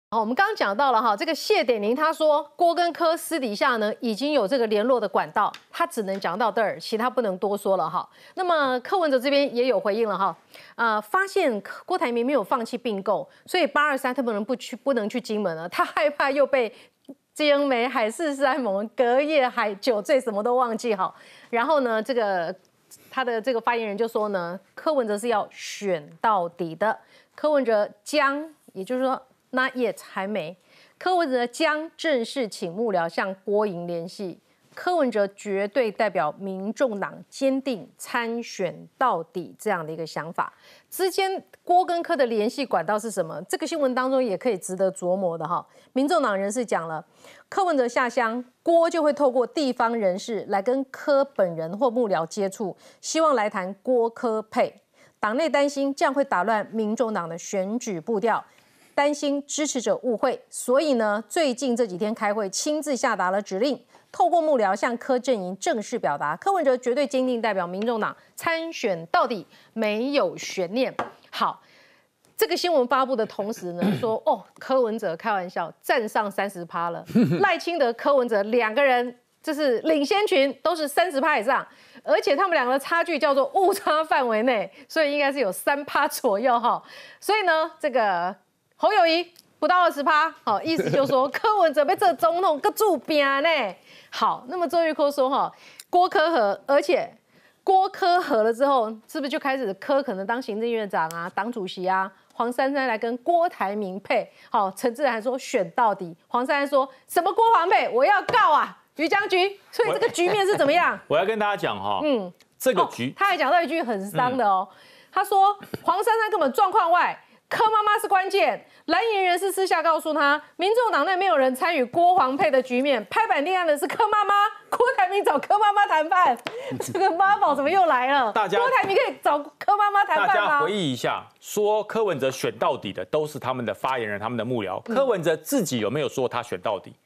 好，我们刚刚讲到了哈，这个谢点玲他说郭跟柯私底下呢已经有这个联络的管道，他只能讲到这儿，其他不能多说了哈。那么柯文哲这边也有回应了哈，发现郭台铭没有放弃并购，所以823他不能去金门了，他害怕又被金梅、海誓山盟、隔夜酒醉什么都忘记哈。然后呢，这个他的这个发言人就说呢，柯文哲是要选到底的，柯文哲将，也就是说。Not yet 还没，柯文哲将正式请幕僚向郭营联系。柯文哲绝对代表民众党坚定参选到底这样的一个想法。之间郭跟柯的联系管道是什么？这个新闻当中也可以值得琢磨的哈。民众党人士讲了，柯文哲下乡，郭就会透过地方人士来跟柯本人或幕僚接触，希望来谈郭柯配。党内担心这样会打乱民众党的选举步调。担心支持者误会，所以呢，最近这几天开会，亲自下达了指令，透过幕僚向柯阵营正式表达，柯文哲绝对坚定代表民众党参选到底，没有悬念。好，这个新闻发布的同时呢，说哦，柯文哲开玩笑站上30%了，赖清德、柯文哲两个人就是领先群，都是30%以上，而且他们两个的差距叫做误差范围内，所以应该是有3%左右哈。所以呢，这个。侯友宜不到20%，好，意思就是说柯文哲被这总统个住边呢。好，那么周玉蔻说哈，郭柯合，而且郭柯合了之后，是不是就开始柯可能当行政院长啊、党主席啊？黄珊珊来跟郭台铭配，好，陈志涵说选到底，黄珊珊说什么郭黄配，我要告啊，于将军。所以这个局面是怎么样？ 我要跟大家讲哈，这个局， 他还讲到一句很伤的哦，他说黄珊珊根本状况外。柯妈妈是关键，蓝营人士私下告诉他，民众党内没有人参与郭黄配的局面，拍板定案的是柯妈妈，郭台铭找柯妈妈谈判，这个妈宝怎么又来了？郭台铭可以找柯妈妈谈判吗？ 大家回忆一下，说柯文哲选到底的都是他们的发言人、他们的幕僚，柯文哲自己有没有说他选到底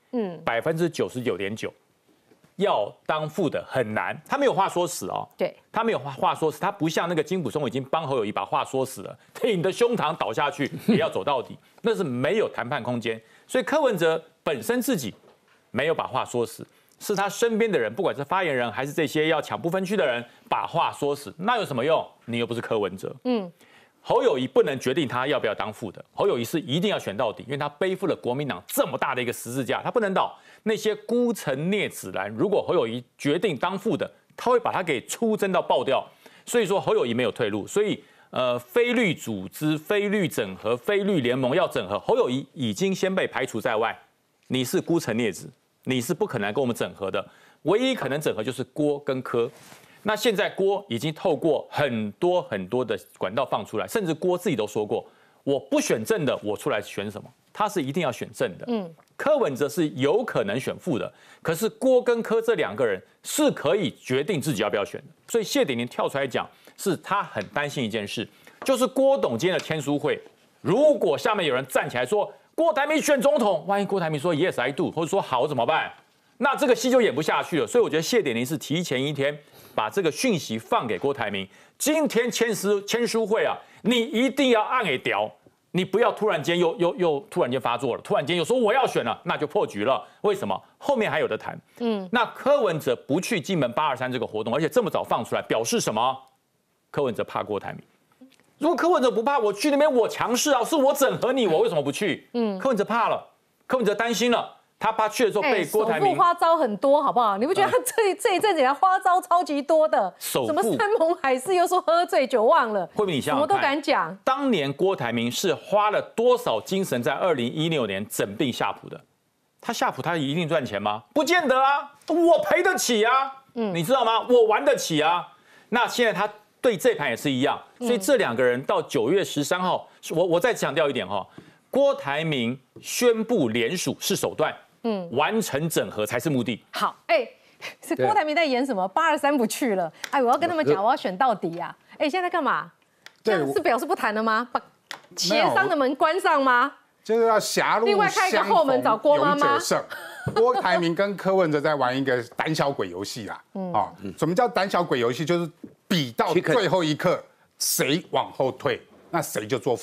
？99.9%。要当副的很难，他没有话说死哦。 对， 他没有话说死，他不像那个金溥聪已经帮侯友宜把话说死了，挺着胸膛倒下去也要走到底，那是没有谈判空间。所以柯文哲本身自己没有把话说死，是他身边的人，不管是发言人还是这些要抢不分区的人把话说死，那有什么用？你又不是柯文哲。侯友宜不能决定他要不要当副的，侯友宜是一定要选到底，因为他背负了国民党这么大的一个十字架，他不能倒。那些孤城孽子蓝，如果侯友宜决定当副的，他会把他给出征到爆掉。所以说侯友宜没有退路，所以非绿组织、非绿整合、非绿联盟要整合，侯友宜已经先被排除在外。你是孤城孽子，你是不可能跟我们整合的，唯一可能整合就是郭跟柯。那现在郭已经透过很多的管道放出来，甚至郭自己都说过，我不选正的，我出来选什么？他是一定要选正的。柯文哲是有可能选副的，可是郭跟柯这两个人是可以决定自己要不要选的。所以谢点玲跳出来讲，是他很担心一件事，就是郭董今天的签书会，如果下面有人站起来说郭台铭选总统，万一郭台铭说 Yes I do， 或者说好怎么办？那这个戏就演不下去了。所以我觉得谢点玲是提前一天把这个讯息放给郭台铭，今天签书会啊，你一定要按给屌，你不要突然间又突然间发作了，突然间又说我要选了，那就破局了。为什么？后面还有得谈。那柯文哲不去金门823这个活动，而且这么早放出来，表示什么？柯文哲怕郭台铭。如果柯文哲不怕，我去那边我强势啊，是我整合你，我为什么不去？柯文哲怕了，柯文哲担心了。他怕去的时候被郭台铭首富花招很多，好不好？你不觉得他这一阵子他花招超级多的？什么山盟海誓，又说喝醉酒忘了， 慧敏，你想想看， 什么都敢讲。 当年郭台铭是花了多少精神在2016年整并夏普的？他夏普他一定赚钱吗？不见得啊，我赔得起啊，你知道吗？我玩得起啊。那现在他对这盘也是一样，所以这两个人到9月13号，我再强调一点哈，郭台铭宣布联署是手段。完成整合才是目的。好， 是郭台铭在演什么？823不去了，我要跟他们讲，我要选到底呀！现在干嘛？这样是表示不谈了吗？把协商的门关上吗？ 就是要狭路另外开一个后门找郭妈妈。 郭台铭跟柯文哲在玩一个胆小鬼游戏啦。什么叫胆小鬼游戏？就是比到最后一刻，谁往后退，那谁就做副手。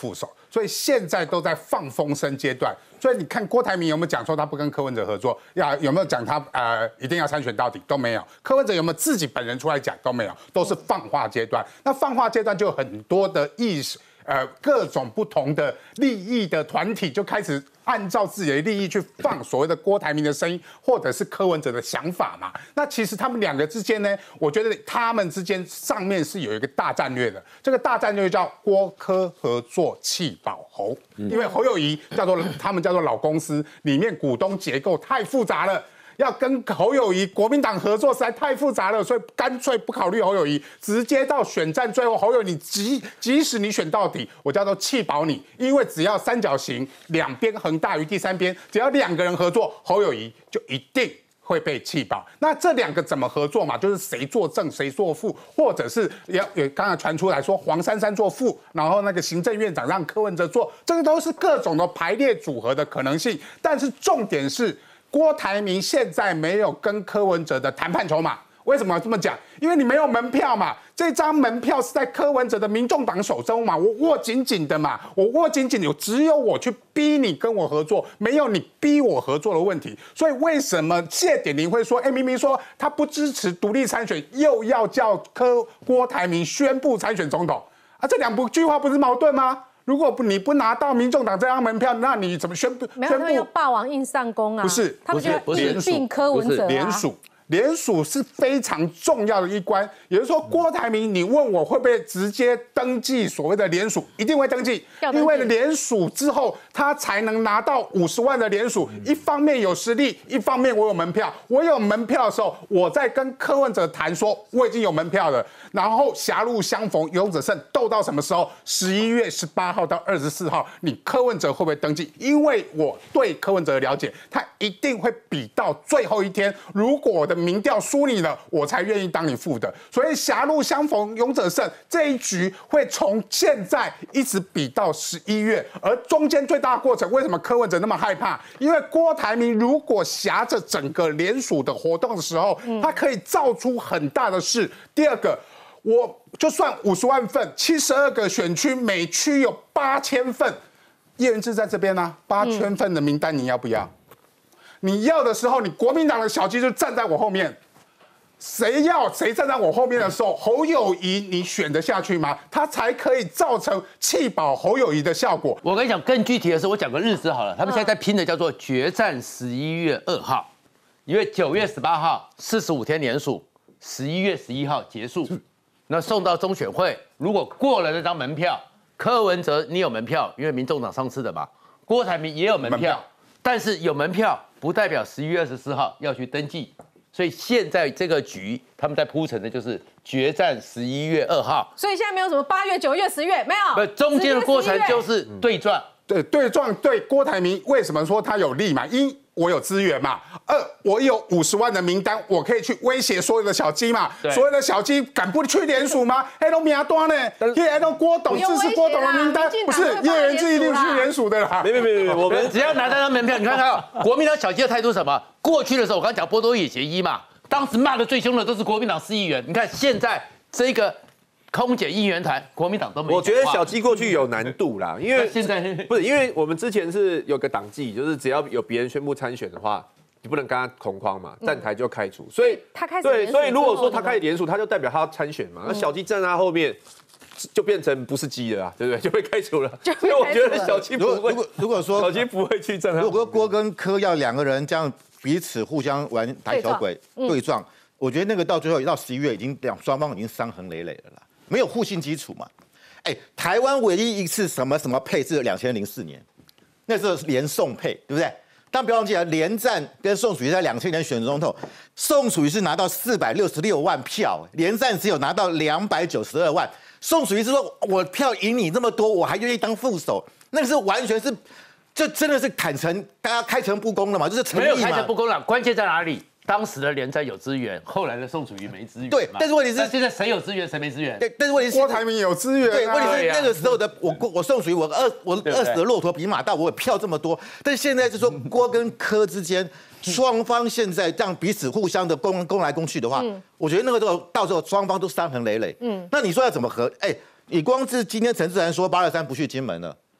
所以现在都在放风声阶段。所以你看郭台铭有没有讲说他不跟柯文哲合作？有没有讲他一定要参选到底？都没有。柯文哲有没有自己本人出来讲？都没有，都是放话阶段。那放话阶段就有很多的意识。各种不同的利益的团体就开始按照自己的利益去放所谓的郭台铭的声音，或者是柯文哲的想法嘛。那其实他们两个之间呢，我觉得他们之间上面是有一个大战略的。这个大战略叫郭柯合作弃保侯，因为侯友宜他们叫做老公司，里面股东结构太复杂了。要跟侯友宜国民党合作实在太复杂了，所以干脆不考虑侯友宜，直接到选战最后，侯友宜即使你选到底，我叫做弃保你，因为只要三角形两边横大于第三边，只要两个人合作，侯友宜就一定会被弃保。那这两个怎么合作嘛？就是谁做正谁做副，或者是刚才传出来说黄珊珊做副，然后那个行政院长让柯文哲做，这个都是各种的排列组合的可能性。但是重点是。郭台铭现在没有跟柯文哲的谈判筹码，为什么要这么讲？因为你没有门票嘛，这张门票是在柯文哲的民众党手中嘛，我握紧紧的嘛，我握紧紧的，只有我去逼你跟我合作，没有你逼我合作的问题。所以为什么谢点玲会说，明明说他不支持独立参选，又要叫郭台铭宣布参选总统啊？这两句话不是矛盾吗？如果你不拿到民众党这张门票，那你怎么宣布？ 没有，他们要霸王硬上弓啊！ 不是， 他们就要硬并柯文哲啊。联署是非常重要的一关，也就是说，郭台铭，你问我会不会直接登记所谓的联署，一定会登记，因为联署之后，他才能拿到50万的联署。一方面有实力，一方面我有门票。我有门票的时候，我在跟柯文哲谈说我已经有门票了，然后狭路相逢勇者胜，斗到什么时候？11月18号到24号，你柯文哲会不会登记？因为我对柯文哲的了解，他一定会比到最后一天，如果我的民调输你了，我才愿意当你副的。所以狭路相逢勇者胜这一局会从现在一直比到11月，而中间最大的过程，为什么柯文哲那么害怕？因为郭台铭如果挟着整个联署的活动的时候，他可以造出很大的事。第二个，我就算50万份，72个选区，每区有8000份，叶元之在这边呢，8000份的名单你要不要？你要的时候，你国民党的小鸡就站在我后面，谁站在我后面的时候，侯友宜你选得下去吗？他才可以造成弃保侯友宜的效果。 我跟你讲，更具体的是，我讲个日子好了，他们现在在拼的叫做决战11月2号，因为9月18号45天联署，11月11号结束，那送到中选会，如果过了那张门票，柯文哲你有门票，因为民众党上次的嘛，郭台铭也有门票，但是有门票。不代表11月24号要去登记，所以现在这个局他们在铺陈的就是决战11月2号。 所以现在没有什么8月、9月、10月，没有。 不，中间的过程就是对撞。 对撞对郭台铭为什么说他有利嘛？一我有资源嘛，二我有50万的名单，我可以去威胁所有的小鸡嘛。所有的小鸡敢不去联署吗？黑龙名单呢？黑龙郭董支持郭董的名单，不是叶元之一定去联署的啦。 没，我们只要拿到那门票，你看看国民党小鸡的态度是什么？过去的时候我刚讲波多野结衣嘛，当时骂的最凶的都是国民党市议员。你看现在这个。空姐议员团，国民党都没。 我觉得小鸡过去有难度啦，因为现在不是因为我们之前是有个党纪，就是只要有别人宣布参选的话，你不能跟他同框嘛，站台就开除。所以他开始对，所以如果说他开始联署，他就代表他要参选嘛。那小鸡站在他后面，就变成不是鸡了啊，对不对？就被开除了。所以我觉得小鸡不会， 如果说小鸡不会去站他。 如果郭跟柯要两个人这样彼此互相玩胆小鬼对撞，我觉得那个到最后到11月已经双方已经伤痕累累了啦。没有互信基础嘛？台湾唯一一次什么配是2004年，那时候是连宋配，对不对？但不要忘记了，连战跟宋楚瑜在2000年选总统，宋楚瑜是拿到466万票，连战只有拿到292万。宋楚瑜是说我票赢你这么多，我还愿意当副手，那个是完全是，这真的是坦诚，大家开诚布公了嘛？就是诚意嘛。 没有开诚布公了，关键在哪里？当时的连战有资源，后来的宋楚瑜没资源。 对，但是问题是现在谁有资源，谁没资源？ 对，但是问题是郭台铭有资源。 对，问题是那个时候的我宋楚瑜，我20的骆驼比马大，我有票这么多。但是现在就说郭跟柯之间，双方现在这样彼此互相的攻来攻去的话，我觉得那个到时候双方都伤痕累累。那你说要怎么和？你光是今天陈志涵说823不去金门了。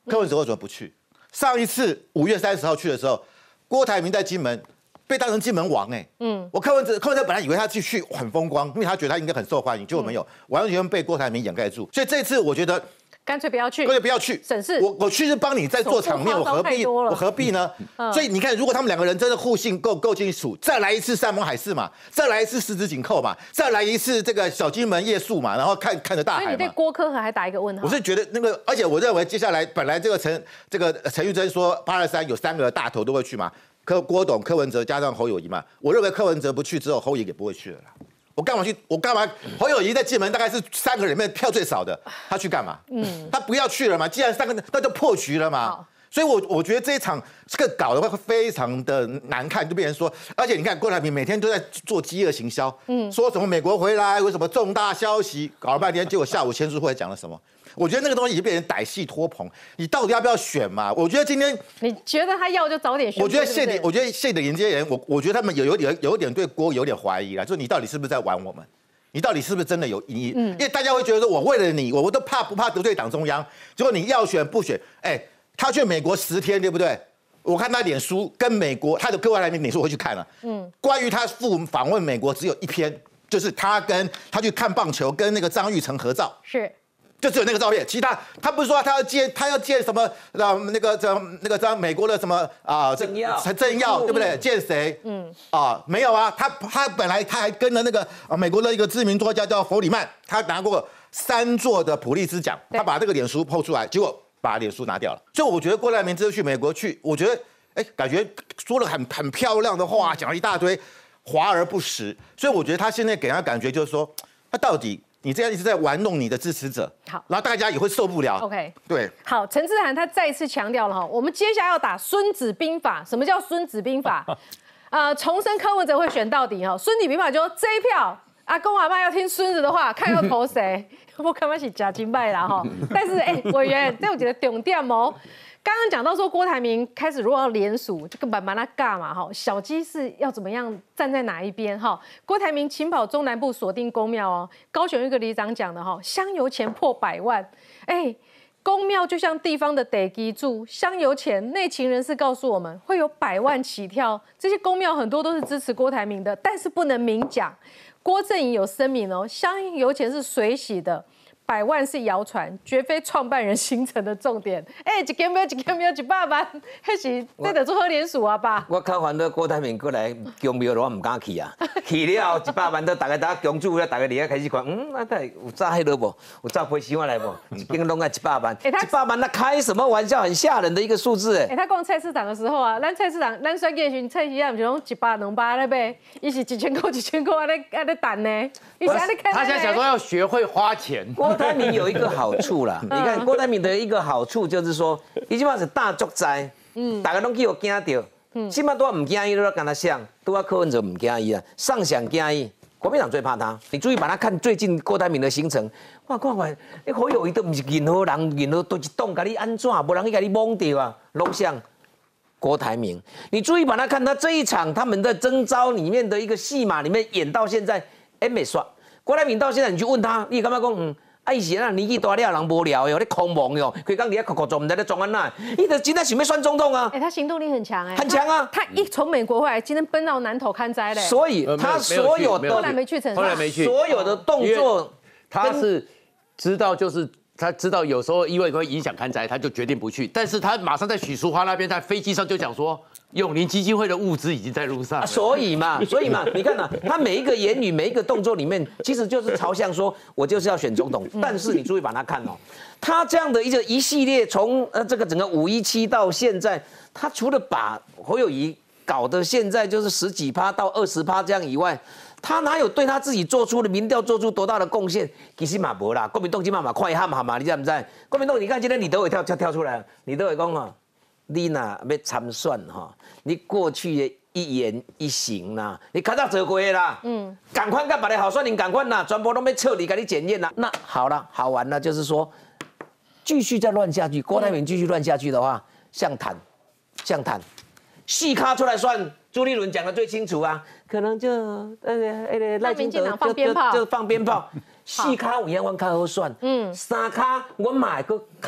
柯文哲为什么不去？上一次5月30号去的时候，郭台铭在金门被当成金门王我柯文哲本来以为他去很风光，因为他觉得他应该很受欢迎，结果没有，完全被郭台铭掩盖住。所以这次我觉得干脆不要去， 干脆不要去， 省事。 我去是帮你在做场面，我何必呢？所以你看，如果他们两个人真的互信够清楚，再来一次山盟海誓嘛，再来一次十指紧扣嘛，再来一次这个小金门夜宿嘛，然后看着大海嘛。 所以你对郭柯还打一个问号？ 我是觉得那个，而且我认为接下来本来这个陈玉珍说823有3个大头都会去嘛，郭董、柯文哲加上侯友宜嘛，我认为柯文哲不去之后，侯友宜也不会去了啦。我干嘛？侯友宜在金门大概是3个人里面票最少的，他去干嘛？他不要去了嘛。既然3个，那就破局了嘛。所以我觉得这一场这个搞的会非常的难看，就变成说，而且你看郭台铭每天都在做饥饿行销，说什么美国回来有什么重大消息，搞了半天，结果下午签书会讲了什么？我觉得那个东西已经变成歹戏拖棚，你到底要不要选嘛？我觉得今天你觉得他要就早点选。 我觉得谢的连接人，我觉得他们有点对郭有点怀疑啦，就是你到底是不是在玩我们？你到底是不是真的有意义？因为大家会觉得说我为了你，我都不怕得罪党中央，结果你要选不选？他去美国10天，对不对？我看他脸书跟美国他的各位来宾脸书我会去看了，关于他访问美国只有1篇，就是他去看棒球，跟那个张育成合照， 是。 就只有那个照片，其他他不是说他要见什么那个美国的什么政要对不对？见谁？没有啊，他本来他还跟了那个美国的一个知名作家叫弗里曼，他拿过3座的普利兹奖，他把这个脸书 po 出来，结果把脸书拿掉了。所以我觉得郭台铭这次去美国去，我觉得感觉说了很漂亮的话，讲了一大堆，华而不实。所以我觉得他现在给人家感觉就是说，他到底。你这样一直在玩弄你的支持者，好，然后大家也会受不了。 OK， 对， 好，陈志涵他再一次强调了哈，我们接下来要打孙子兵法。什么叫孙子兵法？重申柯文哲会选到底哈。孙子兵法就说这一票，阿公阿妈要听孙子的话，看要投谁。我看嘛是假金败啦哈。但是委员，这我觉得重点哦。刚刚讲到说郭台铭开始如果要联署，就跟把他尬嘛哈，小鸡是要怎么样站在哪一边哈？郭台铭勤跑中南部锁定公庙哦，高雄一个里长讲的哈，香油钱破100万，公庙就像地方的地基主，香油钱内情人士告诉我们会有100万起跳，这些公庙很多都是支持郭台铭的，但是不能明讲。郭正仪有声明哦，香油钱是水洗的。100万是谣传，绝非创办人行程的重点。一间庙100万，那是这得做好联署啊吧？ 我较烦恼郭台铭过来公庙，我唔敢去啊。去了后100万都大家公主了，大家离开始看，有炸迄落无？有炸飞箱来无？一间拢要100万，100万那开什么玩笑？很吓人的一个数字他逛菜市场的时候啊，咱菜市场咱选举时菜市场不是拢100、200咧买，伊是1000块安尼等呢。 他现在想说要学会花钱。 郭台铭有一个好处啦，你看郭台铭的一个好处就是说，伊即马是大作灾，大家拢去有惊到，起码都唔惊伊都跟他像，都要柯文哲唔惊伊啊，上想惊伊，国民党最怕他。你注意把他看最近郭台铭的行程，哇，看，你侯友宜都唔是任何人，任何都一栋甲你安怎，无人去甲你蒙掉啊，拢像郭台铭。你注意把他看他这一场他们的征召里面的一个戏码里面演到现在。没刷，郭台铭到现在，你去问他，你干嘛讲？以前啊，年纪大了，人无聊哟，你空忙哟，规工伫遐哭做，唔知咧装安那？伊就真的想要选总统啊！ 他行动力很强很强啊！ 他一从美国回来，今天奔到南投看灾嘞。 所以他所有的后来没去成， 后来没去， 所有的动作， 他是知道就是。他知道有时候因为会影响看灾，他就决定不去。但是他马上在许淑华那边，在飞机上就讲说，永林基金会的物资已经在路上。 所以嘛，你看啊，他每一个言语、每一个动作里面，其实就是朝向说，我就是要选总统。但是你注意把他看哦，他这样的一系列，从这个整个517到现在，他除了把侯友宜搞得现在就是10几%到20%这样以外。他哪有对他自己做出的民调做出多大的贡献？其实嘛无啦，国民党今嘛快喊嘛，你知不知？国民党，你看今天李德伟跳出来，李德伟讲哈，你呐要参选哈，你过去的一言一行呐，你看到做过啦，赶快跟别的好选人赶快啦，全部都被彻底给你检验啦。那好了，好玩了，就是说继续再乱下去，郭台铭继续乱下去的话，像谈，细咖出来算。朱立伦讲的最清楚啊，可能就赖清德就放鞭炮，四卡有影阮较好选，3卡我买个较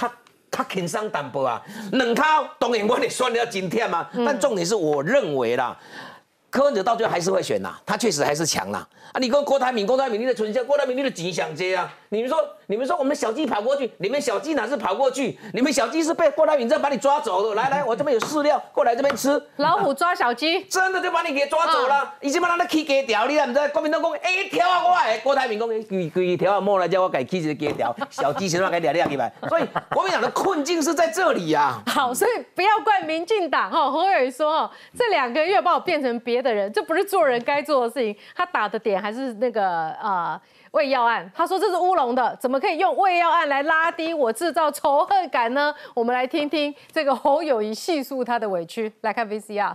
较轻松淡薄啊。两靠当然我得选了真忝啊，但重点是我认为啦。柯文哲到最后还是会选呐，他确实还是强啦。啊，你跟郭台铭，你的存下，郭台铭你的钱想接啊？你们说我们小鸡跑过去，你们小鸡哪是跑过去？你们小鸡是被郭台铭这样把你抓走的。来，我这边有饲料，过来这边吃。 老虎抓小鸡， 真的就把你给抓走了。已经把他起鸡条，你知不知？国民党讲，条啊我的，郭台铭讲，规条啊莫来叫我改起一个鸡条，小鸡先把它给抓起来。所以国民党的困境是在这里啊。 好，所以不要怪民进党哈。侯友宜说这2个月把我变成别的人，这不是做人该做的事情。他打的点还是那个卫药案，他说这是乌龙的，怎么可以用卫药案来拉低我制造仇恨感呢？我们来听听这个侯友宜细述他的委屈，来看 VCR。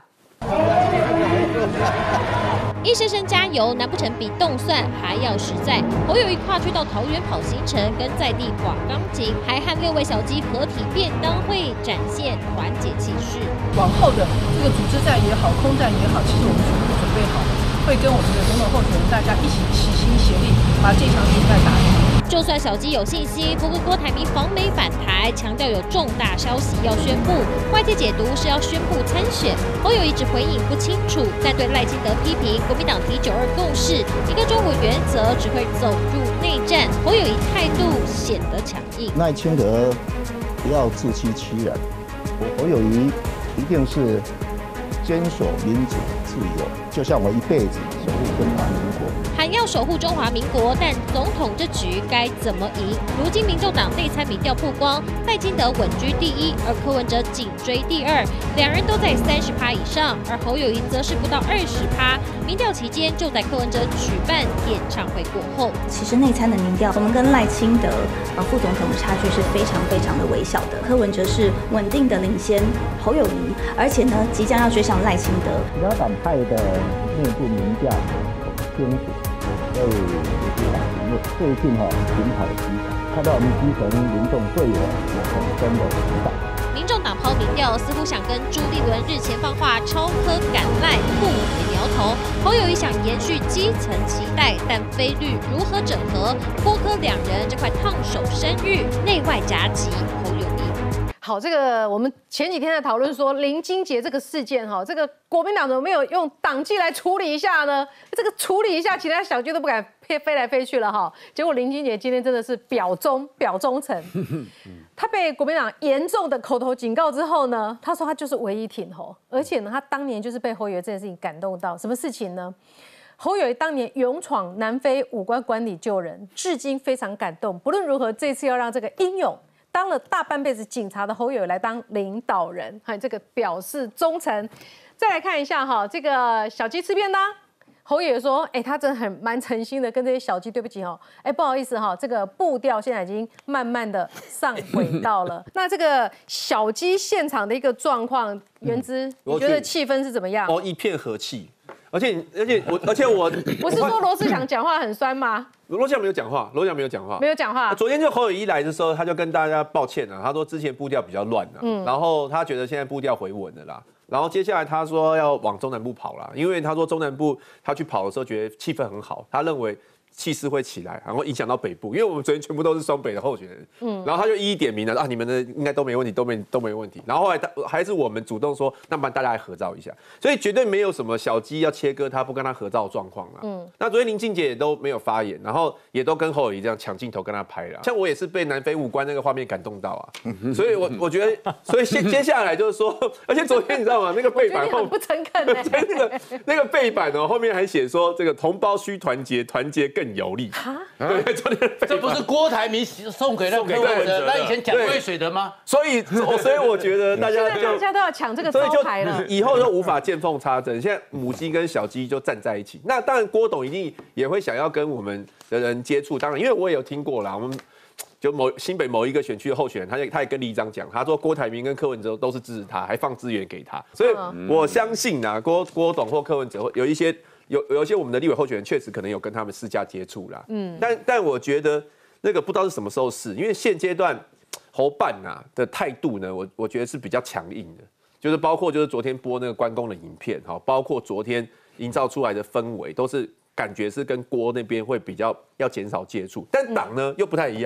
一声声加油，难不成比动算还要实在？侯友宜跨区到桃园跑行程，跟在地耍钢琴，还和6位小鸡合体便当会，展现团结气势。 往后的这个组织战也好，空战也好，其实我们全部准备好了，会跟我们的总统候选人大家一起齐心协力，把这场比赛打赢。 就算小鸡有信心，不过郭台铭访美返台，强调有重大消息要宣布，外界解读是要宣布参选。侯友宜只回应不清楚，但对赖清德批评国民党提9·2共识，一个中国原则只会走入内战，侯友宜态度显得强硬。 赖清德不要自欺欺人，侯友宜一定是坚守民主自由，就像我一辈子守护中华民国。 喊要守护中华民国，但总统这局该怎么赢？如今民众党内参民调曝光，赖清德稳居第1，而柯文哲紧追第2，两人都在30%以上，而侯友宜则是不到20%。民调期间，就在柯文哲举办演唱会过后， 其实内参的民调，我们跟赖清德副总统的差距是非常的微小的。柯文哲是稳定的领先侯友宜，而且呢，即将要追上赖清德。 其他党派的内部民调清楚。所以最近平跑基层，看到我们基层民众对我有很深的期待。 民众党抛民调，似乎想跟朱立伦日前放话超科赶赖，不也摇头。侯友宜想延续基层期待，但非绿如何整合？郭柯两人这块烫手山芋，内外夹击侯友宜。 好，这个我们前几天在讨论说林金杰这个事件哈，这个国民党怎么没有用党纪来处理一下呢？这个处理一下，其他小鸡都不敢飞来飞去了哈。结果林金杰今天真的是表忠诚，他被国民党严重的口头警告之后呢，他说他就是唯一挺侯，而且呢，他当年就是被侯友宜这件事情感动到。什么事情呢？侯友宜当年勇闯南非武官官邸救人，至今非常感动。不论如何，这次要让这个英勇当了大半辈子警察的侯友宜来当领导人，还有这个表示忠诚。再来看一下哈，这个小鸡吃便当，侯友宜说，他真的蛮诚心的跟这些小鸡对不起哦，不好意思哈，这个步调现在已经慢慢的上轨道了。那这个小鸡现场的一个状况，元之，你觉得气氛是怎么样？ 一片和气。而且我不是说罗志祥讲话很酸吗？ 罗志祥没有讲话， 没有讲话。 昨天就侯友宜来的时候，他就跟大家抱歉啊，他说之前步调比较乱啊，然后他觉得现在步调回稳了啦。然后接下来他说要往中南部跑啦，因为他说中南部他去跑的时候觉得气氛很好，他认为气势会起来，然后影响到北部，因为我们昨天全部都是双北的候选人，然后他就一一点名了啊，你们的应该都没问题，都没问题。然后后来还是我们主动说，那不然大家来合照一下，所以绝对没有什么小鸡要切割他不跟他合照的状况啦。那昨天林静姐也都没有发言，然后也都跟侯友宜这样抢镜头跟他拍了。像我也是被南非武官那个画面感动到啊，所以我觉得，所以接下来就是说，而且昨天你知道吗？那个背板后不诚恳那个背板哦，后面还写说这个同胞需团结，团结更有力。 对，这不是郭台铭送给那柯文哲，那以前蒋渭水的吗？ 所以我觉得大家都要抢这个招牌了， 以后都无法见缝插针。现在母鸡跟小鸡就站在一起。那当然，郭董一定也会想要跟我们的人接触。当然，因为我也有听过啦，我们就新北某一个选区的候选人，他也跟里长讲，他说郭台铭跟柯文哲都是支持他，还放资源给他。所以我相信啊，郭董或柯文哲有一些我们的立委候选人确实可能有跟他们私下接触啦，但我觉得那个不知道是什么时候是，因为现阶段侯办的态度呢，我觉得是比较强硬的，就是包括就是昨天播那个关公的影片，包括昨天营造出来的氛围，都是感觉是跟郭那边会比较要减少接触，但党呢又不太一样。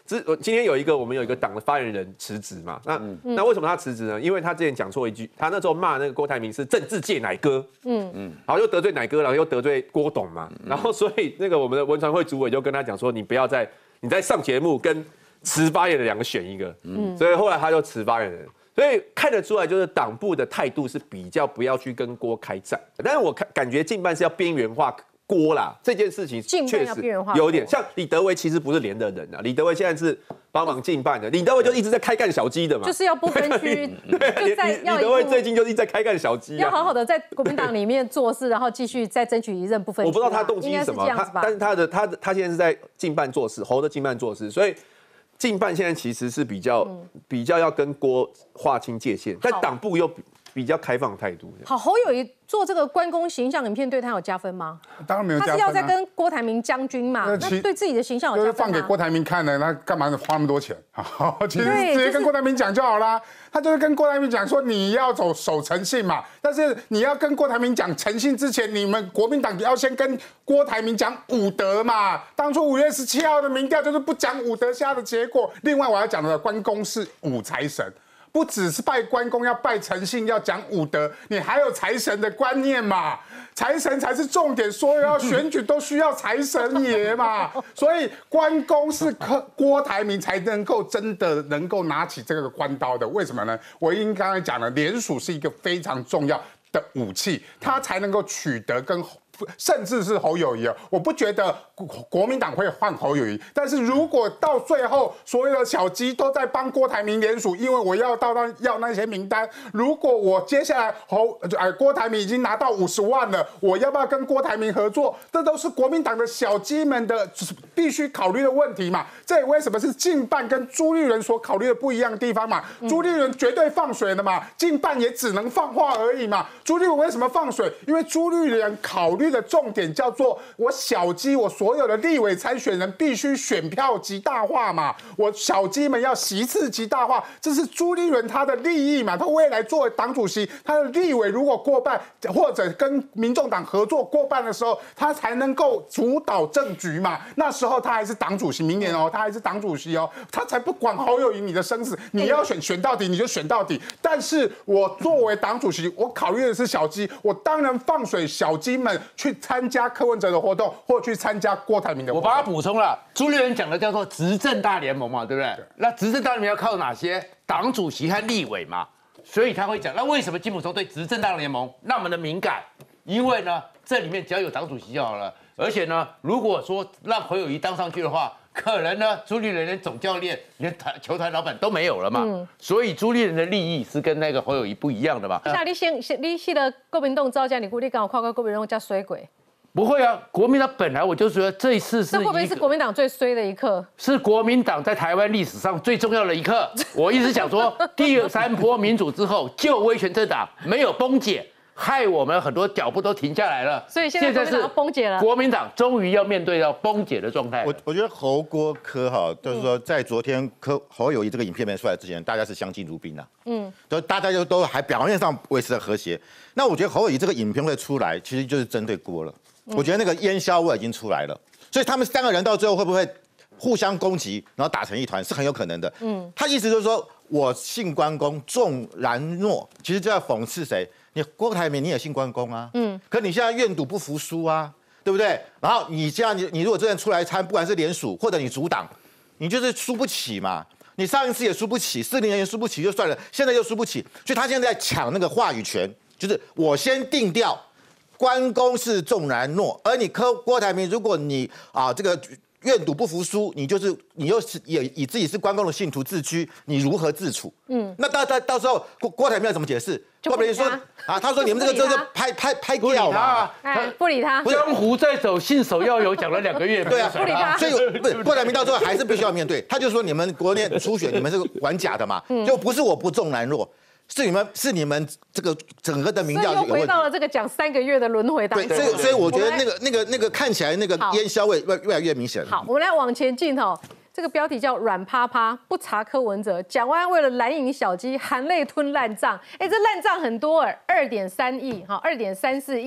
今天我们有一个党的发言人辞职嘛，那为什么他辞职呢？因为他之前讲错一句，他那时候骂那个郭台铭是政治界奶哥，然后又得罪奶哥，然后又得罪郭董嘛，然后所以那个我们的文传会主委就跟他讲说，你在上节目跟辞发言人2个选一个，所以后来他就辞发言人。所以看得出来，就是党部的态度是比较不要去跟郭开战，但是我感觉近办是要边缘化郭啦，这件事情确实有点像李德维，其实不是连的人啊，李德维现在是帮忙近办的，李德维就一直在开干小鸡的嘛， 就是要不分区， 李德维最近就是一直在开干小鸡， 要好好的在国民党里面做事，然后继续再争取一任不分区。 我不知道他动机是什么，但是他现在是在近办做事，侯的近办做事，所以。近办现在其实是比较要跟郭划清界限，但党部又比较开放态度。 好，侯友宜做这个关公形象影片对他有加分吗？ 当然没有加分、啊。 他是要在跟郭台铭将军嘛，那对自己的形象有加分吗？ 就是放给郭台铭看的，那干嘛花那么多钱？其实直接跟郭台铭讲就好啦。他就是跟郭台铭讲说，你要守诚信嘛，但是你要跟郭台铭讲诚信之前，你们国民党要先跟郭台铭讲武德嘛。当初5月17号的民调就是不讲武德下的结果。另外我要讲的关公是武财神。不只是拜关公，要拜诚信，要讲武德，你还有财神的观念嘛？财神才是重点，所有要选举都需要财神爷嘛。所以关公是郭台铭才真的能够拿起这个关刀的，为什么呢？我刚才讲了，联署是一个非常重要的武器，它才能够取得跟。甚至是侯友宜，我不觉得国民党会换侯友宜，但是如果到最后所有的小鸡都在帮郭台铭联署，因为我要那些名单，如果我接下来郭台铭已经拿到50万了，我要不要跟郭台铭合作？这都是国民党的小鸡们的必须考虑的问题嘛。这也为什么是近办跟朱立伦所考虑的不一样的地方嘛？朱立伦绝对放水的嘛，近办也只能放话而已嘛。朱立伦为什么放水？因为朱立伦考虑的重点叫做我小鸡，我所有的立委参选人必须选票极大化嘛，我小鸡们要席次极大化，这是朱立伦他的利益嘛。他未来作为党主席，他的立委如果过半，或者跟民众党合作过半的时候，他才能够主导政局嘛。那时候他还是党主席，明年他还是党主席他才不管侯友宜你的生死，你要选到底你就选到底。但是我作为党主席，我考虑的是小鸡，我当然放水小鸡们去参加柯文哲的活动，或去参加郭台铭的活动。 我帮他补充了，朱立伦讲的叫做执政大联盟嘛，对不对？那执政大联盟要靠哪些？党主席和立委嘛，所以他会讲，那为什么金溥聪对执政大联盟那么的敏感？因为呢，这里面只要有党主席就好了，而且呢，如果说让侯友宜当上去的话，可能呢，朱立伦连总教练、连球团老板都没有了嘛，所以朱立伦的利益是跟那个侯友宜不一样的嘛。 像你去了国民党招架，你刚好看到国民党叫水鬼。 不会啊，国民党本来我就说这一次是， 这会不会是国民党最衰的一刻？ 是国民党在台湾历史上最重要的一刻。我一直想说，第3波民主之后，旧威权政党没有崩解，害我们很多脚步都停下来了。 所以现在是崩解了， 国民党终于要面对到崩解的状态。 我觉得侯郭柯就是说在昨天侯友宜这个影片没出来之前，大家是相敬如宾啊。就大家都还表面上维持了和谐。那我觉得侯友宜这个影片会出来，其实就是针对郭了。我觉得那个烟硝味已经出来了，所以他们3个人到最后会不会互相攻击，然后打成一团，是很有可能的。他意思就是说我信关公，重然诺，其实就要讽刺谁？你郭台铭你也信关公啊，可你现在愿赌不服输啊，对不对？然后你这样，你如果真的出来参，不管是联署或者你阻挡，你就是输不起嘛。你上一次也输不起，40年也输不起就算了，现在又输不起，所以他现在在抢那个话语权，就是我先定调。关公是重然诺，而你郭台铭，如果你这个愿赌不服输，你又是也以自己是关公的信徒自居，你如何自处？那到时候郭台铭要怎么解释？郭台铭说他说你们这个拍掉嘛， 不理他。 江湖在走，信手要有，讲了2个月， 对啊， 不理他。 所以不是郭台铭到最后还是必须要面对，他就说你们国内初选你们是玩假的嘛，就不是我不重然诺。是你们这个整个的民调有问题， 又回到了这个讲3个月的轮回当中。 对，所以我觉得那个看起来那个烟硝味越来越明显。 好，我们来往前进这个标题叫软趴趴，不查柯文哲，蒋万安为了蓝营小鸡含泪吞烂账。这烂账很多2.3亿，2.34亿。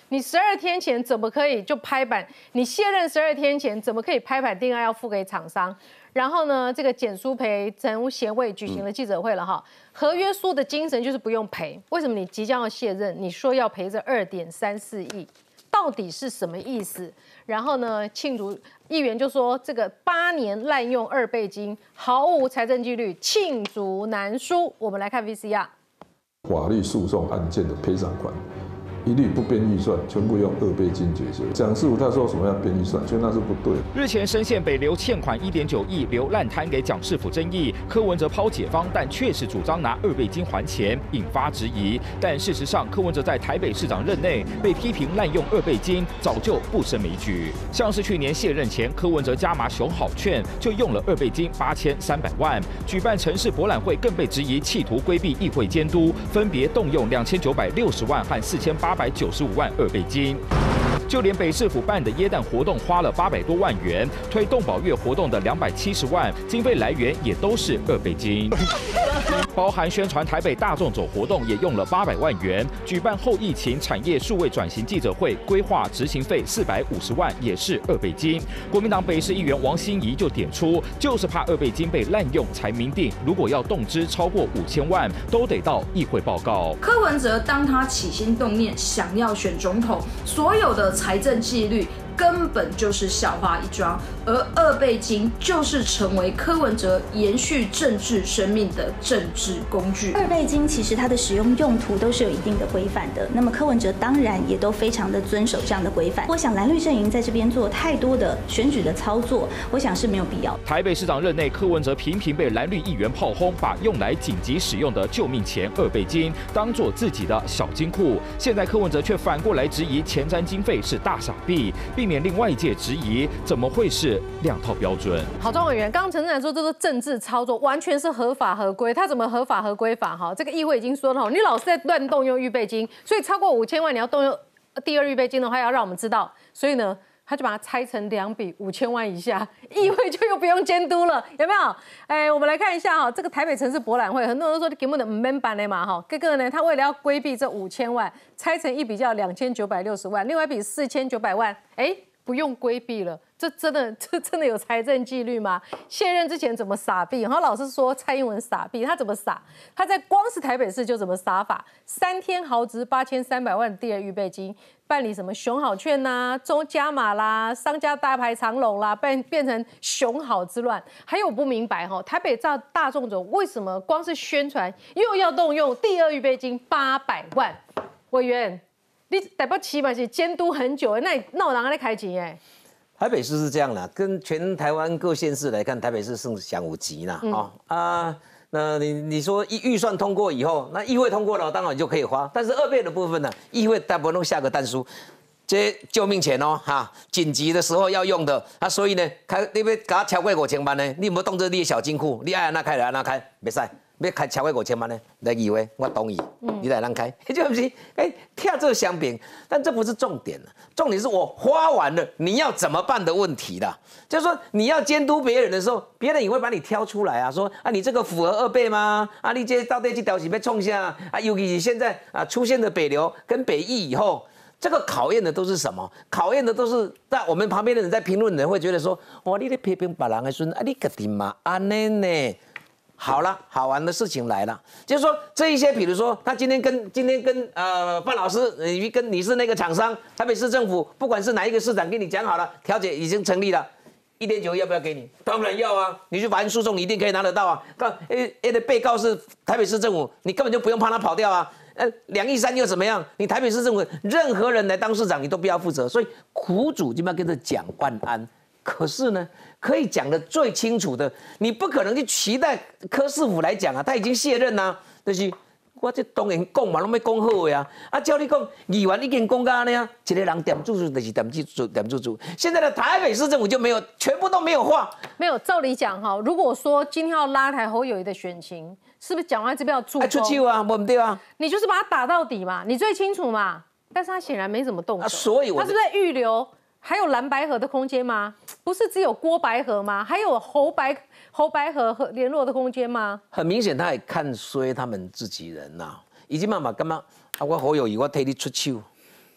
你12天前怎么可以就拍板？你卸任12天前怎么可以拍板定案要付给厂商？然后呢，这个简书培陈贤卫举行了记者会了哈。合约书的精神就是不用赔，为什么你即将要卸任，你说要赔这2.34亿，到底是什么意思？然后呢，庆竹议员就说这个8年滥用2倍金，毫无财政纪律，罄竹难书。我们来看 VCR。 法律诉讼案件的赔偿款一律不编预算，全部用2倍金解决。蒋师傅他说什么要编预算，所以那是不对。 日前深陷北流欠款1.9亿流烂摊给蒋师傅争议，柯文哲抛解方，但确实主张拿2倍金还钱，引发质疑。但事实上，柯文哲在台北市长任内被批评滥用2倍金，早就不胜枚举。像是去年卸任前，柯文哲加码熊好券就用了2倍金8300万，举办城市博览会更被质疑企图规避议会监督，分别动用2960万和4895万2倍金。就连北市府办的耶诞活动花了800多万元，推动保月活动的270万，经费来源也都是2倍金。包含宣传台北大众走活动也用了800万元，举办后疫情产业数位转型记者会规划执行费450万也是2倍金。国民党北市议员王心怡就点出，就是怕2倍金被滥用才明定，如果要动支超过5000万，都得到议会报告。 柯文哲当他起心动念想要选总统，所有的财政纪律根本就是笑话一桩，而2倍金就是成为柯文哲延续政治生命的政治工具。 2倍金其实它的使用用途都是有一定的规范的，那么柯文哲当然也都非常的遵守这样的规范。我想蓝绿阵营在这边做太多的选举的操作，我想是没有必要。 台北市长任内，柯文哲频频被蓝绿议员炮轰，把用来紧急使用的救命钱2倍金当作自己的小金库。现在柯文哲却反过来质疑前瞻经费是大傻逼，避免令外界质疑怎么会是2套标准。 好，庄委员，刚刚陈展说这是政治操作，完全是合法合规，他怎么合法合规法？哈，这个议会已经说了，你老是在乱动用预备金，所以超过5000万你要动用第2预备金的话，要让我们知道。所以呢，他就把它拆成2笔5000万以下，议会就又不用监督了，有没有？哎，我们来看一下哈，这个台北城市博览会，很多人都说你根本的没办的嘛哈，这个呢，他为了要规避这5000万，拆成一笔叫2960万，另外一笔4900万，哎。不用规避了，这真的有财政纪律吗？卸任之前怎么撒币？然后老是说蔡英文撒币，他怎么撒？他在光是台北市就怎么撒法？3天豪值8300万第2预备金，办理什么熊好券呐、中加码啦、商家大排长龙啦，变成熊好之乱。还有我不明白哈，台北大众走为什么光是宣传又要动用第2预备金800万？委员。你台北市嘛是监督很久，那有人在开钱哎。 台北市是这样啦，跟全台湾各县市来看，台北市胜享5级啦。那你说预算通过以后，那议会通过了，当然就可以花。但是2倍的部分呢，议会大部分都下个但书，这救命钱哦，哈，紧急的时候要用的。所以呢，你要给他超过5000万呢，你有没有动这你的小金库？你爱按哪开就按哪开，没使。要开超过5000万呢，来议会我同意，你来让开，就不是跳这个香饼，但这不是重点了，重点是我花完了，你要怎么办的问题啦。就是说你要监督别人的时候，别人也会把你挑出来啊，说你这个符合2倍吗？你这到底这条是要冲下尤其是现在出现的北流跟北艺以后。这个考验的都是什么？考验的都是在我们旁边的人在评论的人会觉得说，哇，你在批评别人的时候，你个定嘛安呢？好了，好玩的事情来了，就是说这一些，比如说他今天跟范老师，你是那个厂商，台北市政府不管是哪一个市长跟你讲好了，调解已经成立了，1.9亿要不要给你？当然要啊，你去法院诉讼，你一定可以拿得到啊。被告是台北市政府，你根本就不用怕他跑掉啊。2亿3又怎么样？你台北市政府任何人来当市长，你都不要负责。所以苦主就要跟着蒋万安。可是呢，可以讲得最清楚的，你不可能去期待柯市府来讲啊，他已经卸任啦，就是我这当然讲嘛，拢要讲好的啊，照你讲，议员已经讲到那样，一个人点住就是点住。现在的台北市政府就没有，全部都没有话。 没有，照理讲哈，如果说今天要拉抬侯友宜的选情，是不是蒋万安这边要助攻？ 出手啊，对不对啊？ 你就是把他打到底嘛，你最清楚嘛。但是他显然没怎么动手， 所以他是不是在预留？还有蓝白合的空间吗？不是只有郭白合吗？还有侯白合联络的空间吗？ 很明显，他也看衰他们自己人呐、已经慢慢干嘛？我侯友宜，我替你出手，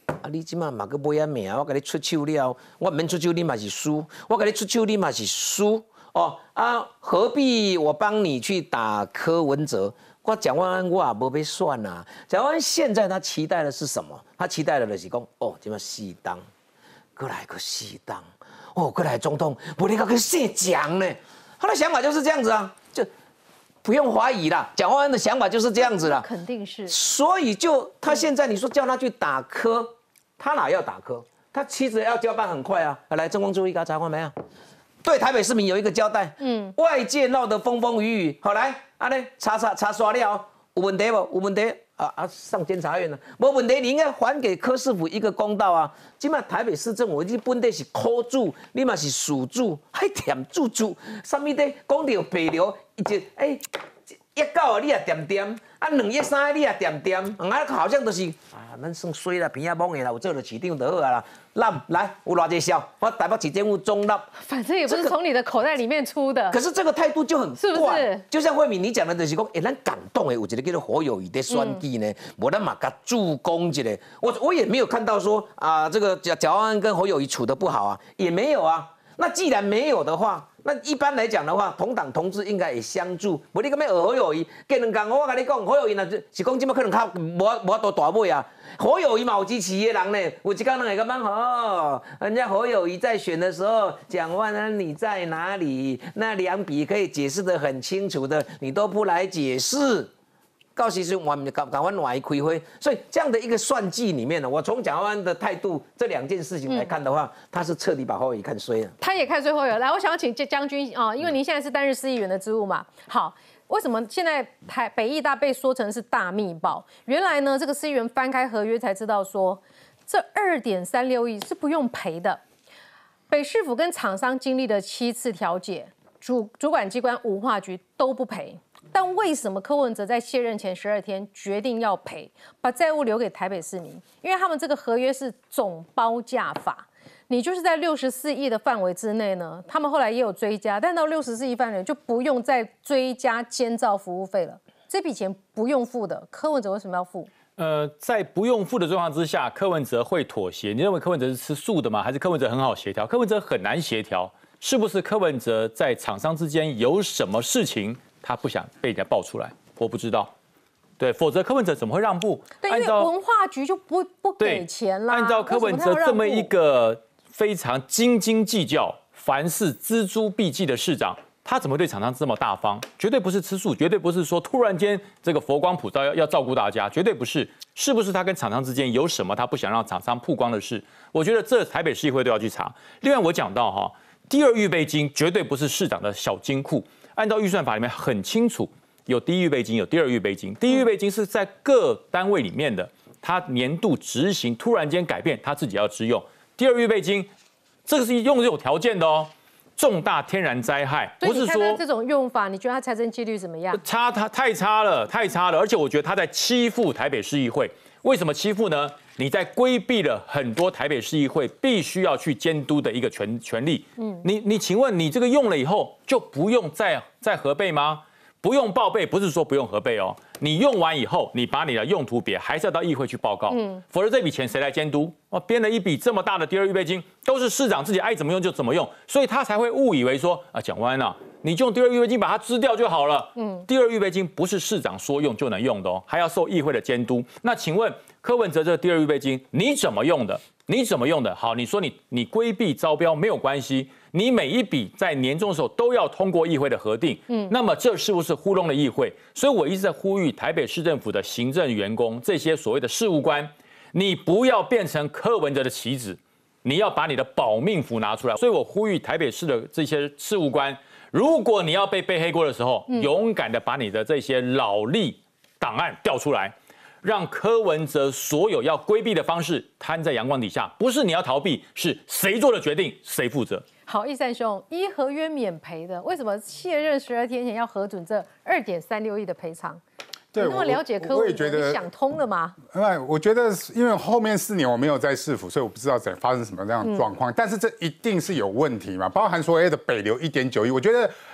啊，你即马嘛个买啊命，我给你出手了，我免出手你嘛是输，我给你出手你嘛是输哦啊，何必我帮你去打柯文哲？我蒋万安我也无被算啊。蒋万安现在他期待的是什么？他期待的就是讲，哦，即马4党，过来个4党，哦，过来总统，不你个去卸奖呢？他的想法就是这样子啊，就不用怀疑啦。蒋万安的想法就是这样子啦， 肯定是。 所以就他现在你说叫他去打柯。他哪要打柯？他其实要交办很快啊！来，郑光注意，给他查过没有？对台北市民有一个交代。外界闹得风风雨雨，好来，安尼查刷了，有问题不？有问题上监察院了，没问题，你应该还给柯市府一个公道啊！今麦台北市政府你本地是苦主，你嘛是属主，还甜主，什么的讲到白流，1到你也点啊，2、3你也点，好像都是咱算衰啦，边仔懵的啦，有做到市长就好啊啦。来，有偌济笑，我台北市政府中立， 反正也不是从你的口袋里面出的。 可是这个态度就很怪， 是不是？ 就像慧敏你讲的，就是讲，咱感动的有一个叫做侯友宜的选举呢，我咱嘛甲助攻一下。我也没有看到说这个蒋万安跟侯友宜处得不好啊，也没有啊。那既然没有的话，那一般来讲的话，同党同志应该也相助。无你咁样侯友宜，跟人讲，我跟你讲，侯友宜呢是讲，今麦可能较无多大尾啊。侯友宜嘛有支持的人呢，有一天人会感觉人家侯友宜在选的时候，蒋万安你在哪里？那2笔可以解释得很清楚的，你都不来解释。到时阵我们赶快换一开会，所以这样的一个算计里面呢，我从蒋万安的态度这2件事情来看的话，他是彻底把侯友宜看衰了。 他也看衰侯友宜。来，我想要请将军啊，因为您现在是担任市议员的职务嘛。好，为什么现在北艺大被说成是大密报？原来呢，这个市议员翻开合约才知道说，这2.36亿是不用赔的。北市府跟厂商经历了7次调解，主管机关文化局都不赔。但为什么柯文哲在卸任前12天决定要赔，把债务留给台北市民？因为他们这个合约是总包价法，你就是在64亿的范围之内呢。他们后来也有追加，但到64亿范围就不用再追加监造服务费了。这笔钱不用付的，柯文哲为什么要付？ 在不用付的状况之下，柯文哲会妥协？你认为柯文哲是吃素的吗？还是柯文哲很好协调？柯文哲很难协调，是不是柯文哲在厂商之间有什么事情？他不想被人家爆出来，我不知道，对，否则柯文哲怎么会让步？ 对，因为文化局就不给钱啦。 按照柯文哲这么一个非常斤斤计较、凡事锱铢必计的市长，他怎么对厂商这么大方？绝对不是吃素，绝对不是说突然间这个佛光普照要照顾大家，绝对不是。是不是他跟厂商之间有什么他不想让厂商曝光的事？我觉得这台北市议会都要去查。另外我讲到第2预备金绝对不是市长的小金库。按照预算法里面很清楚，有第1预备金，有第2预备金。第1预备金是在各单位里面的，他年度执行突然间改变，他自己要支用。第2预备金，这个是用有条件的哦，重大天然灾害， 不是说这种用法，你觉得他财政纪律怎么样？ 太差了，而且我觉得他在欺负台北市议会。为什么欺负呢？你在规避了很多台北市议会必须要去监督的一个权利。你请问你这个用了以后就不用再核备吗？不用报备，不是说不用核备哦。你用完以后，你把你的用途别还是要到议会去报告。否则这笔钱谁来监督？编了一笔这么大的第2预备金，都是市长自己爱怎么用就怎么用，所以他才会误以为说蒋万安你就用第2预备金把它支掉就好了。第2预备金不是市长说用就能用的哦，还要受议会的监督。那请问柯文哲这个第2预备金你怎么用的？好，你说你规避招标没有关系，你每一笔在年终的时候都要通过议会的核定。那么这是不是糊弄了议会？所以我一直在呼吁台北市政府的行政员工，这些所谓的事务官，你不要变成柯文哲的棋子，你要把你的保命符拿出来。所以我呼吁台北市的这些事务官，如果你要背黑锅的时候，勇敢的把你的这些劳力档案调出来。让柯文哲所有要规避的方式摊在阳光底下，不是你要逃避，是谁做的决定谁负责。 好，义善兄，依合约免赔的，为什么卸任12天前要核准这2.36亿的赔偿？对，你那么了解柯文哲，你想通了吗？ 我觉得因为后面4年我没有在市府，所以我不知道发生什么样的状况。但是这一定是有问题嘛，包含所谓的北流1.9亿，我觉得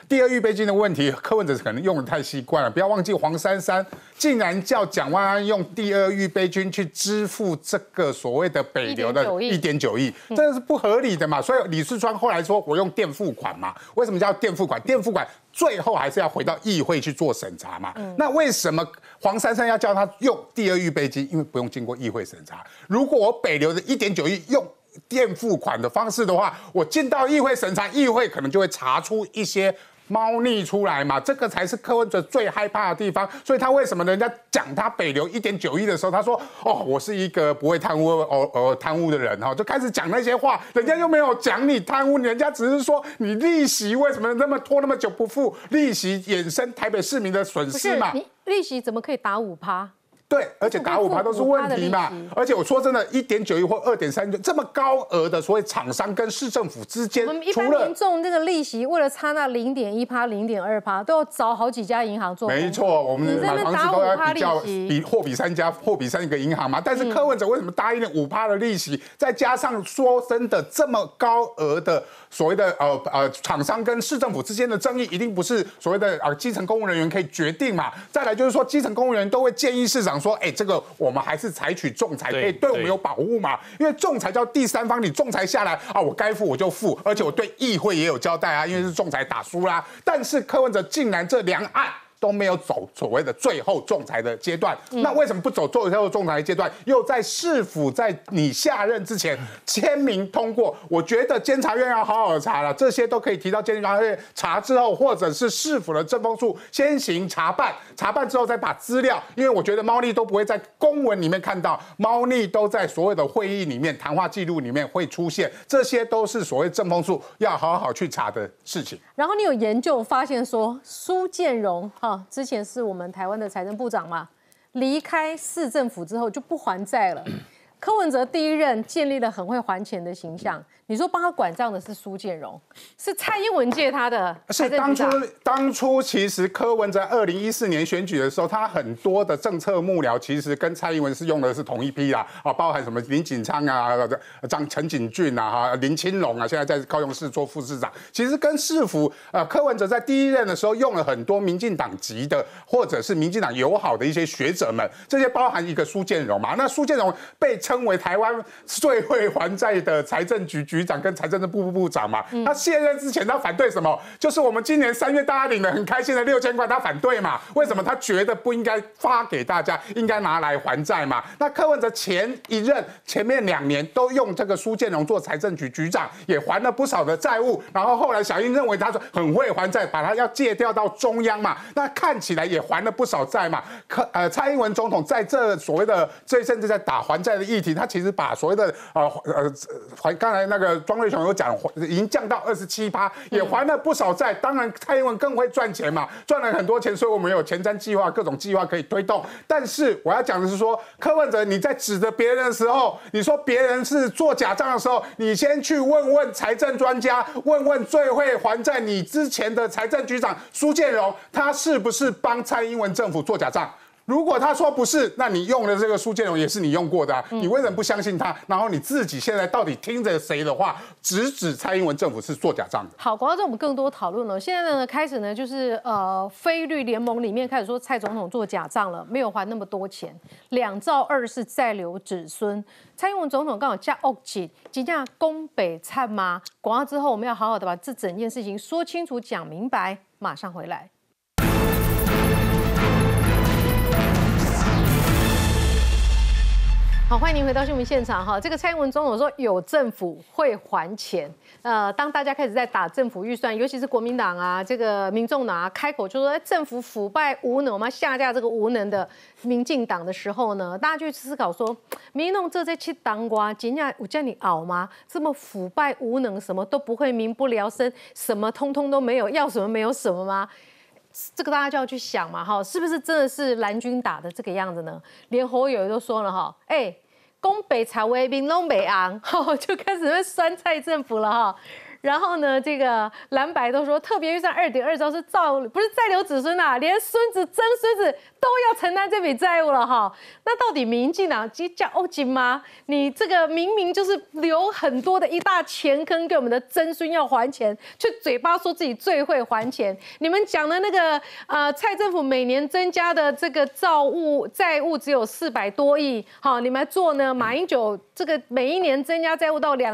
第二预备金的问题，柯文哲可能用的太习惯了。不要忘记黄珊珊竟然叫蒋万安用第二预备金去支付这个所谓的北流的1.9亿，这个是不合理的嘛。所以李四川后来说我用垫付款嘛，为什么叫垫付款？垫付款最后还是要回到议会去做审查嘛。那为什么黄珊珊要叫他用第二预备金？因为不用经过议会审查。如果我北流的1.9亿用垫付款的方式的话，我进到议会审查，议会可能就会查出一些猫腻出来嘛，这个才是柯文哲最害怕的地方。所以他为什么人家讲他北流1.9亿的时候，他说哦，我是一个不会贪污的人哈，就开始讲那些话，人家又没有讲你贪污，人家只是说你利息为什么那么拖那么久不付，利息衍生台北市民的损失嘛。 你利息怎么可以打5%？ 对，而且打5%都是问题嘛。而且我说真的，1.9亿或2.3亿这么高额的，所谓厂商跟市政府之间， 我们一般民众这个利息，为了差那0.1%、0.2%，都要找好几家银行做。 没错，我们买房子都要货比3个银行嘛。但是柯文哲为什么答应了5%的利息，再加上说真的这么高额的所谓的厂商跟市政府之间的争议，一定不是所谓的基层公务人员可以决定嘛。再来就是说，基层公务人员都会建议市长说，这个我们还是采取仲裁，可以对我们有保护嘛？因为仲裁叫第三方，你仲裁下来啊，我该付我就付，而且我对议会也有交代啊，因为是仲裁打输啦。但是柯文哲竟然这2案都没有走所谓的最后仲裁的阶段，那为什么不走最后仲裁的阶段？又在市府在你下任之前签名通过？我觉得监察院要好好的查了，这些都可以提到监察院查之后，或者是市府的政风处先行查办，查办之后再把资料，因为我觉得猫腻都不会在公文里面看到，猫腻都在所有的会议里面、谈话记录里面会出现，这些都是所谓政风处要好好去查的事情。 然后你有研究发现说，苏建荣之前是我们台湾的财政部长嘛，离开市政府之后就不还债了。柯文哲第一任建立了很会还钱的形象，你说帮他管账的是苏建荣，是蔡英文借他的。 是当初其实柯文在2014年选举的时候，他很多的政策幕僚其实跟蔡英文是用的是同一批啦，包含什么林锦昌啊、陈景峻啊、林清龙啊，现在在高雄市做副市长，其实跟市府柯文哲在第一任的时候用了很多民进党籍的或者是民进党友好的一些学者们，这些包含一个苏建荣嘛，那苏建荣被称为台湾最会还债的财政局局长跟财政部部长嘛，他卸任之前他反对什么？就是我们今年3月大家领的很开心的6000块，他反对嘛？为什么？他觉得不应该发给大家，应该拿来还债嘛？那柯文哲前面2年都用这个苏建荣做财政局局长，也还了不少的债务，然后后来小英认为他说很会还债，把他要借调到中央嘛，那看起来也还了不少债嘛。蔡英文总统在这所谓的甚至在打还债的议题，他其实把所谓的刚才那个庄瑞雄有讲，已经降到27%，也还了不少债。当然，蔡英文更会赚钱嘛，赚了很多钱，所以我们有前瞻计划，各种计划可以推动。但是我要讲的是说，柯文哲你在指责别人的时候，你说别人是做假账的时候，你先去问问财政专家，问问最会还债你之前的财政局长苏建荣，他是不是帮蔡英文政府做假账？如果他说不是，那你用的这个苏建荣也是你用过的啊，你为什么不相信他？然后你自己现在到底听着谁的话，指蔡英文政府是做假账的？ 好，广告之后我们更多讨论了。现在呢，开始呢就是非绿联盟里面开始说蔡总统做假账了，没有还那么多钱，2兆2是再留子孙。蔡英文总统刚好加恶气，即将攻北灿吗？广告之后我们要好好的把这整件事情说清楚、讲明白，马上回来。好，欢迎您回到新闻现场哈。这个蔡英文总统说有政府会还钱，当大家开始在打政府预算，尤其是国民党啊、这个民众党啊，开口就说政府腐败无能，我们要下架这个无能的民进党的时候呢，大家就思考说，民众这在去当官，真正有叫你熬吗？这么腐败无能，什么都不会，民不聊生，什么通通都没有，要什么没有什么吗？这个大家就要去想嘛，哈，是不是真的是蓝军打的这个样子呢？连侯友都说了哈，攻北曹为兵弄北昂，就开始会酸蔡政府了哈。 然后呢，这个蓝白都说特别预算2.2兆是不是再留子孙啊，连孙子、曾孙子都要承担这笔债务了哈。那到底民进党叫欧金吗？你这个明明就是留很多的一大钱坑给我们的曾孙要还钱，却嘴巴说自己最会还钱。你们讲的那个蔡政府每年增加的这个债务只有400多亿，好，你们来做呢？马英九这个每一年增加债务到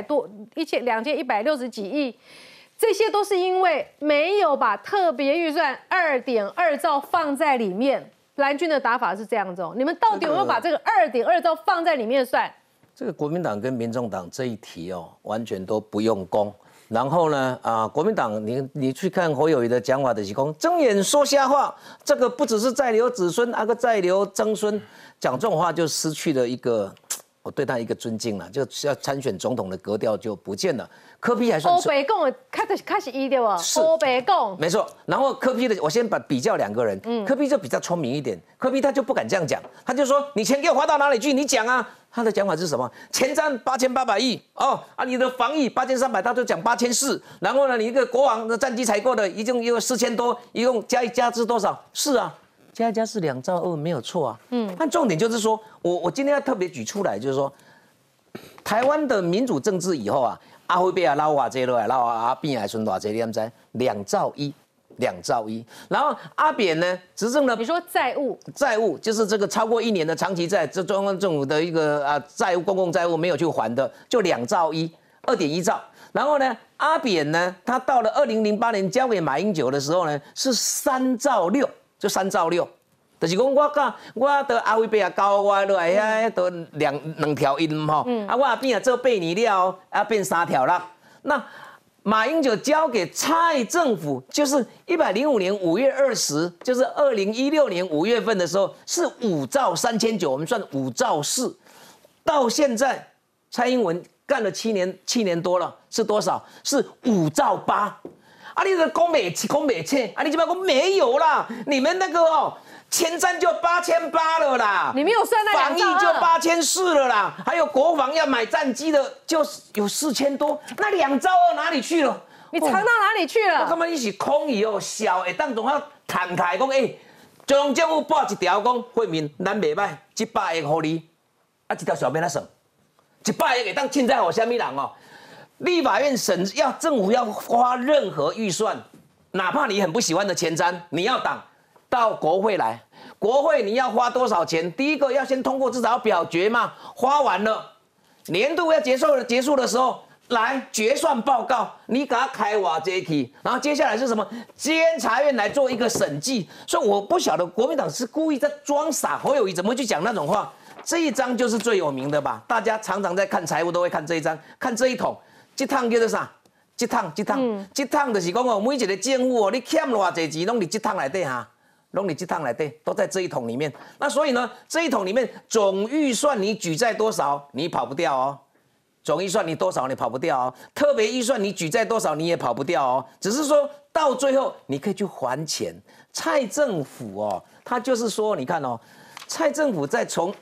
2160几亿。这些都是因为没有把特别预算2.2兆放在里面。蓝军的打法是这样子哦，你们到底有没有把这个2.2兆放在里面算？ 这个国民党跟民众党这一题哦，完全都不用功。然后呢，国民党你去看侯友宜的讲法的是讲睁眼说瞎话，这个不只是在留子孙，个在留曾孙，讲这种话就失去了一个我对他一个尊敬了，就是要参选总统的格调就不见了。柯 P 还算欧北共开始一对吧？欧北共没错。然后柯 P 的，我先比较2个人，柯 P 就比较聪明一点，柯 P 他就不敢这样讲，他就说你钱给我花到哪里去？你讲啊。他的讲法是什么？前瞻8800亿哦你的防疫8300，他就讲8400，然后呢，你一个国防的战机采购的一共有4000多，一共加之多少？是啊，加一加是2兆2，没有错啊。但重点就是说，我今天要特别举出来，就是说，台湾的民主政治以后啊，阿辉贝啊捞偌济落来，捞阿扁还剩偌济，你知？2兆1。2兆1，然后阿扁呢执政了， 你说债务就是这个超过1年的长期债，这中央政府的一个债务，公共债务没有去还的，就2兆1，2.1兆。然后呢，阿扁呢，他到了2008年交给马英九的时候呢，是3兆6，就3兆6。就是讲我的阿辉伯交我落来遐都两条音吼，我阿扁做8年了，变3条了。那马英九交给蔡政府，就是105年5月20，就是2016年5月份的时候，是5兆3900，我们算5兆4。到现在，蔡英文干了7年多了，是多少？是5兆8。你这讲没切，你这边讲没有啦，你们那个前瞻就8800了啦， 你没有算那防疫就8400了啦，还有国防要买战机的就有4000多，那2兆2哪里去了？ 你藏到哪里去了？ 我感觉你是空语小会当总要坦开讲，中央政府报一条讲，惠民咱袂歹，100亿给你，一条小编来省，100亿会当凊彩给什么人哦？立法院政府要花任何预算，哪怕你很不喜欢的前瞻，你要挡。到国会来，国会你要花多少钱？第一个要先通过，至少要表决嘛。花完了，年度要结束的时候，来决算报告，你给他开偌济去，然后接下来是什么？监察院来做一个审计。所以我不晓得国民党是故意在装傻，侯友宜怎么会去讲那种话？这一张就是最有名的吧？大家常常在看财务都会看这一张，看这一桶，这趟叫做啥？这趟就是讲每一个政府你欠偌济钱，拢伫这趟内底哈。拢你这趟来对，都在这一桶里面。那所以呢，这一桶里面总预算你举债多少，你跑不掉哦。总预算你多少，你跑不掉哦。特别预算你举债多少，你也跑不掉哦。只是说到最后，你可以去还钱。蔡政府他就是说，你看蔡政府在从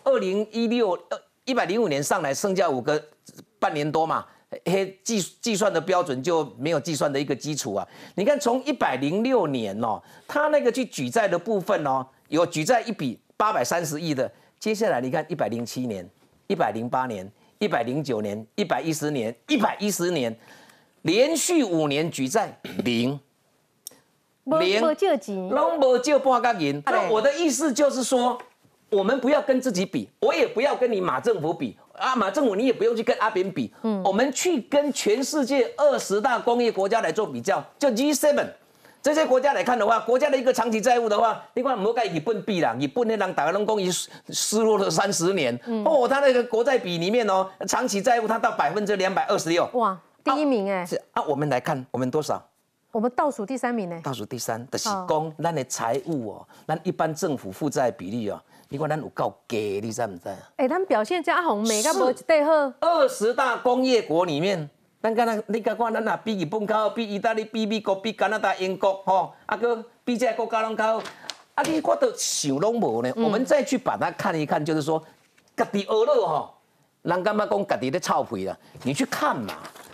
105年上来，剩下5个半年多嘛。计算的标准就没有计算的一个基础啊！你看，从106年他那个去举债的部分有举债一笔830亿的，接下来你看107年、108年、109年、110年、110年，连续5年举债0， 没借钱， 拢没借半角银。那我的意思就是说，我们不要跟自己比，我也不要跟你马政府比。马政府你也不用去跟阿扁比，我们去跟全世界20大工业国家来做比较，就 G7 这些国家来看的话，国家的一个长期债务的话，你看不跟日本比啦，日本那人大家拢讲伊失落了30年，他那个国债比里面长期债务它到226%， 哇，第1名我们来看我们多少？ 我们倒数第3名倒数第3，就是讲咱的财务咱一般政府负债比例你看咱有够低，你知不知？ 咱表现这红美，敢无一对好。 20大工业国里面，你看咱哪比日本较好，比意大利、比美国、比加拿大、英国个比这些国家拢较好。我都想拢无呢。我们再去把它看一看，就是说，家己学了人感觉讲家己在臭屁啦。你去看嘛，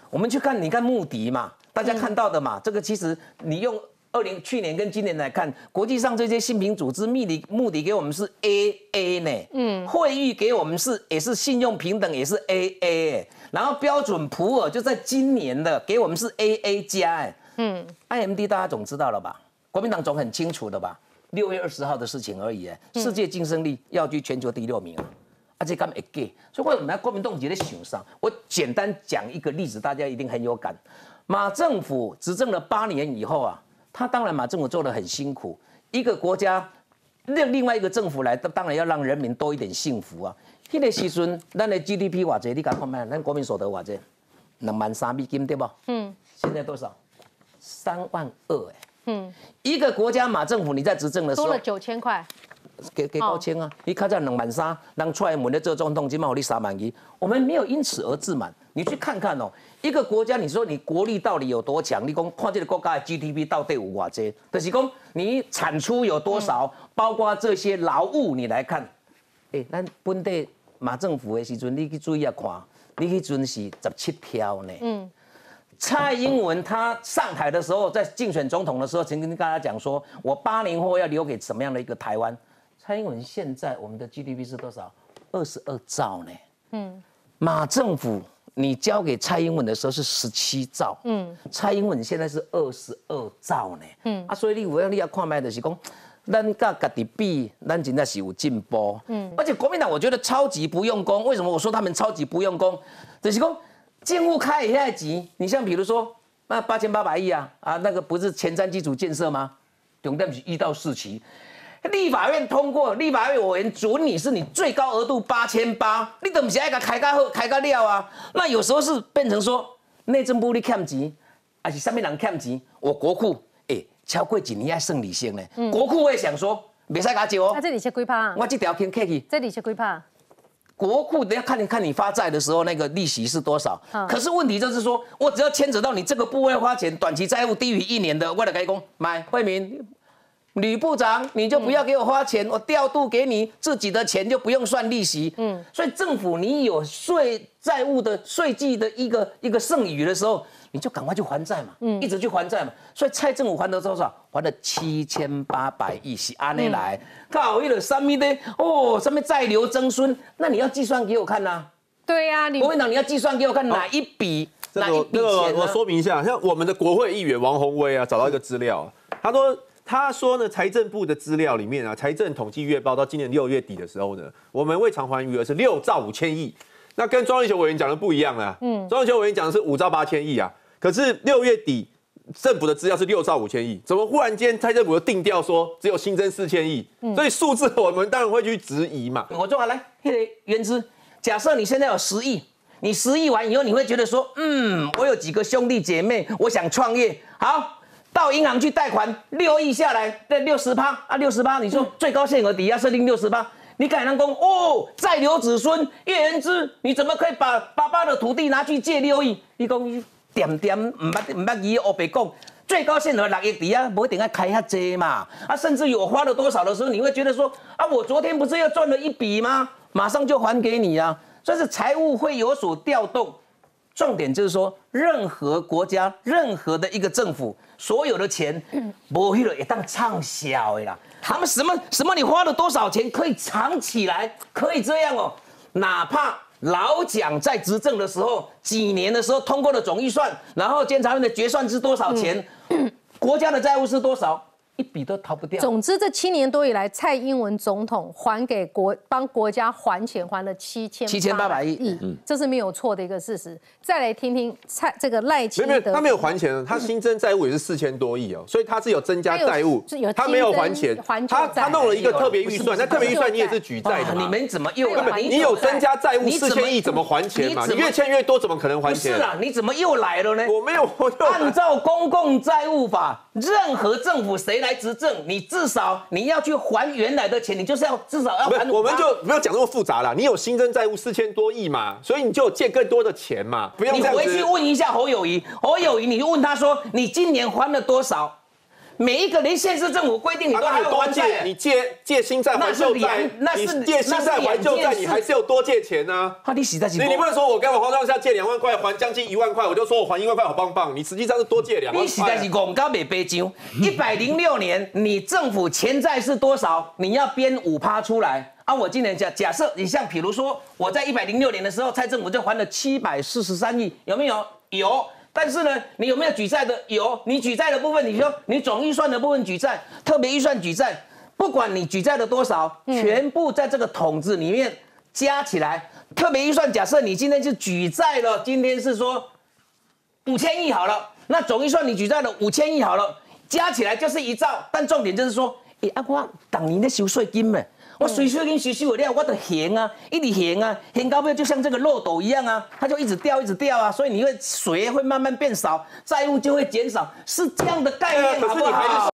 我们去看，你看穆迪嘛，大家看到的嘛，这个其实你用去年跟今年来看，国际上这些信评组织，穆迪给我们是 AA 呢，惠誉给我们也是信用平等，也是 AA， 然后标准普尔就在今年的给我们是 AA 加，IMD 大家总知道了吧？国民党总很清楚的吧？6月20号的事情而已，世界竞争力要居全球第6名啊，这敢会假？所以为什么国民党一直在想上？我简单讲一个例子，大家一定很有感。马政府执政了8年以后啊。他当然马政府做得很辛苦，一个国家另外一个政府来，当然要让人民多一点幸福啊。那个时阵，咱的 GDP 偌济，你敢看卖？咱国民所得偌济？23000美金对不？现在多少？32000一个国家马政府你在执政的时候多了9000块。 给高签啊！你看在23000，让出来门的这总统起码有你3万1，我们没有因此而自满。你去看看哦，一个国家，你说你国力到底有多强？你讲看这个国家的 GDP 到底有偌济？就是讲你产出有多少，包括这些劳务，你来看，咱本地马政府的时阵，你去注意下看，你迄阵是17条呢。蔡英文他上台的时候，在竞选总统的时候，曾经跟大家讲说，我8年后要留给什么样的一个台湾？蔡英文现在我们的 GDP 是多少？22兆呢。马政府你交给蔡英文的时候是17兆。蔡英文现在是22兆呢。所以你要看卖的是讲，咱甲家己比，咱真的是有进步。而且国民党我觉得超级不用功。为什么我说他们超级不用功？就是讲政府开现在急，你像比如说那8800亿啊，那个不是前瞻基础建设吗？重点是1到4期。立法院通过，立法院委员准你是你最高额度8800，你都不是爱个开好开个了啊？那有时候是变成说内政部你欠钱，还是上面人欠钱，我国库超过1年要算利息呢。国库会想说，没使加借哦。 这利息几趴？ 我这条先客去。 这利息几趴？ 国库要看你发债的时候那个利息是多少。可是问题就是说，我只要牵扯到你这个部位花钱，短期债务低于1年的，我就跟你讲，买惠民。吕部长，你就不要给我花钱，我调度给你自己的钱，就不用算利息。所以政府你有债务的税季的一个剩余的时候，你就赶快去还债嘛，一直去还债嘛。所以蔡政府还了多少？还了7800亿，是安内来。靠，为了什么的什么债留曾孙，那你要计算给我看呐。 对呀， 国民党你要计算给我看哪一笔钱呢？ 我说明一下，像我们的国会议员王宏威啊，找到一个资料，他说呢，财政部的资料里面啊，财政统计月报到今年6月底的时候呢，我们未偿还余额是6兆5千亿，那跟庄瑞雄委员讲的不一样啊。庄瑞雄委员讲的是5兆8千亿啊，可是6月底政府的资料是6兆5千亿，怎么忽然间财政部又定调说只有新增4000亿？所以数字我们当然会去质疑嘛。 我做好来，原之，假设你现在有10亿，你10亿完以后，你会觉得说，我有几个兄弟姐妹，我想创业，好。到银行去贷款6亿下来，对60%啊，60%，你说最高限额抵押设定60%，你敢人讲再留子孙，叶元之，你怎么可以把爸爸的土地拿去借6亿？你讲点唔捌伊黑白讲，最高限额6亿抵押，不一定要开遐济嘛，甚至于我花了多少的时候，你会觉得说，我昨天不是又赚了一笔吗？马上就还给你啊，所以是财务会有所调动。重点就是说，任何国家、任何的一个政府，所有的钱，没去了也当畅销的啦。他们什么你花了多少钱可以藏起来，可以这样哦。哪怕老蒋在执政的时候，几年的时候通过了总预算，然后监察院的决算是多少钱，国家的债务是多少？一笔都逃不掉。 总之，这7年多以来，蔡英文总统还给帮国家还钱，还了7800亿，这是没有错的一个事实。再来听听这个赖清德， 他没有还钱，他新增债务也是4000多亿哦，所以他是有增加债务，他没有还钱，他弄了一个特别预算，那特别预算你也是举债的嘛？ 你们怎么又你有增加债务4000亿，怎么还钱嘛？你越欠越多，怎么可能还钱？ 不是啊，你怎么又来了呢？ 我没有， 按照公共债务法，任何政府谁来执政，你至少你要去还原来的钱，你就是要至少要还。 我们就不要讲那么复杂了，你有新增债务4000多亿嘛，所以你就有借更多的钱嘛，不用这样子。 你回去问一下侯友宜，你就问他说，你今年还了多少？ 每一个连县市政府规定你都还要还债， 你借新债还旧债，你借新债还旧债，你还是有多借钱啊？ 你实在是你不能说我跟我黄创夏借2万块，还将近1万块，我就说我还1万块好棒棒，你实际上是多借2万块。 你实在是讲到袂白讲，106年你政府前债是多少？你要编5%出来。我今年假设你像比如说我在106年的时候，蔡政府就还了743亿，有没有？有。但是呢，你有没有举债的？有。你举债的部分，你说你总预算的部分举债，特别预算举债，不管你举债了多少，全部在这个桶子里面加起来。特别预算假设你今天是举债了，今天是说5000亿好了，那总预算你举债了5000亿好了，加起来就是1兆。但重点就是说，我当年在收税金嘛。我税金收了，我的还啊，一直还啊，还到尾就像这个漏斗一样啊，它就一直掉啊，所以你会水会慢慢变少，债务就会减少，是这样的概念，好不好？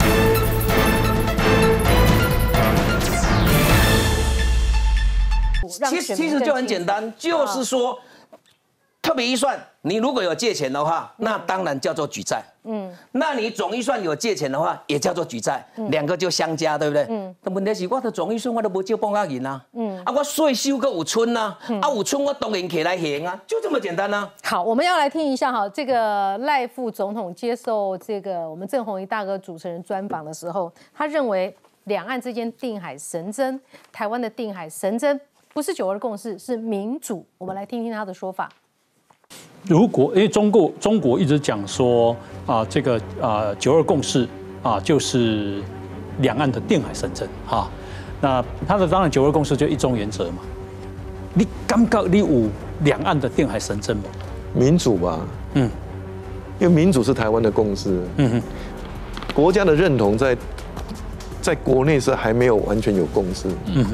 其实就很简单，就是说，特别预算，你如果有借钱的话，那当然叫做举债。那你总预算有借钱的话，也叫做举债，两个就相加，对不对？但问题是，我的总预算我都没借半角银啊，我税收个有存啊，有存我当然起来还啊，就这么简单啊。 好，我们要来听一下哈，这个赖副总统接受这个我们郑弘仪大哥主持人专访的时候，他认为两岸之间定海神针，台湾的定海神针不是9·2共识，是民主。我们来听听他的说法。 如果因为中国一直讲说这个9·2共识就是两岸的定海神针哈，那他的当然9·2共识就一中原则嘛，你感觉你有两岸的定海神针吗？ 民主吧，因为民主是台湾的共识，国家的认同在国内是还没有完全有共识，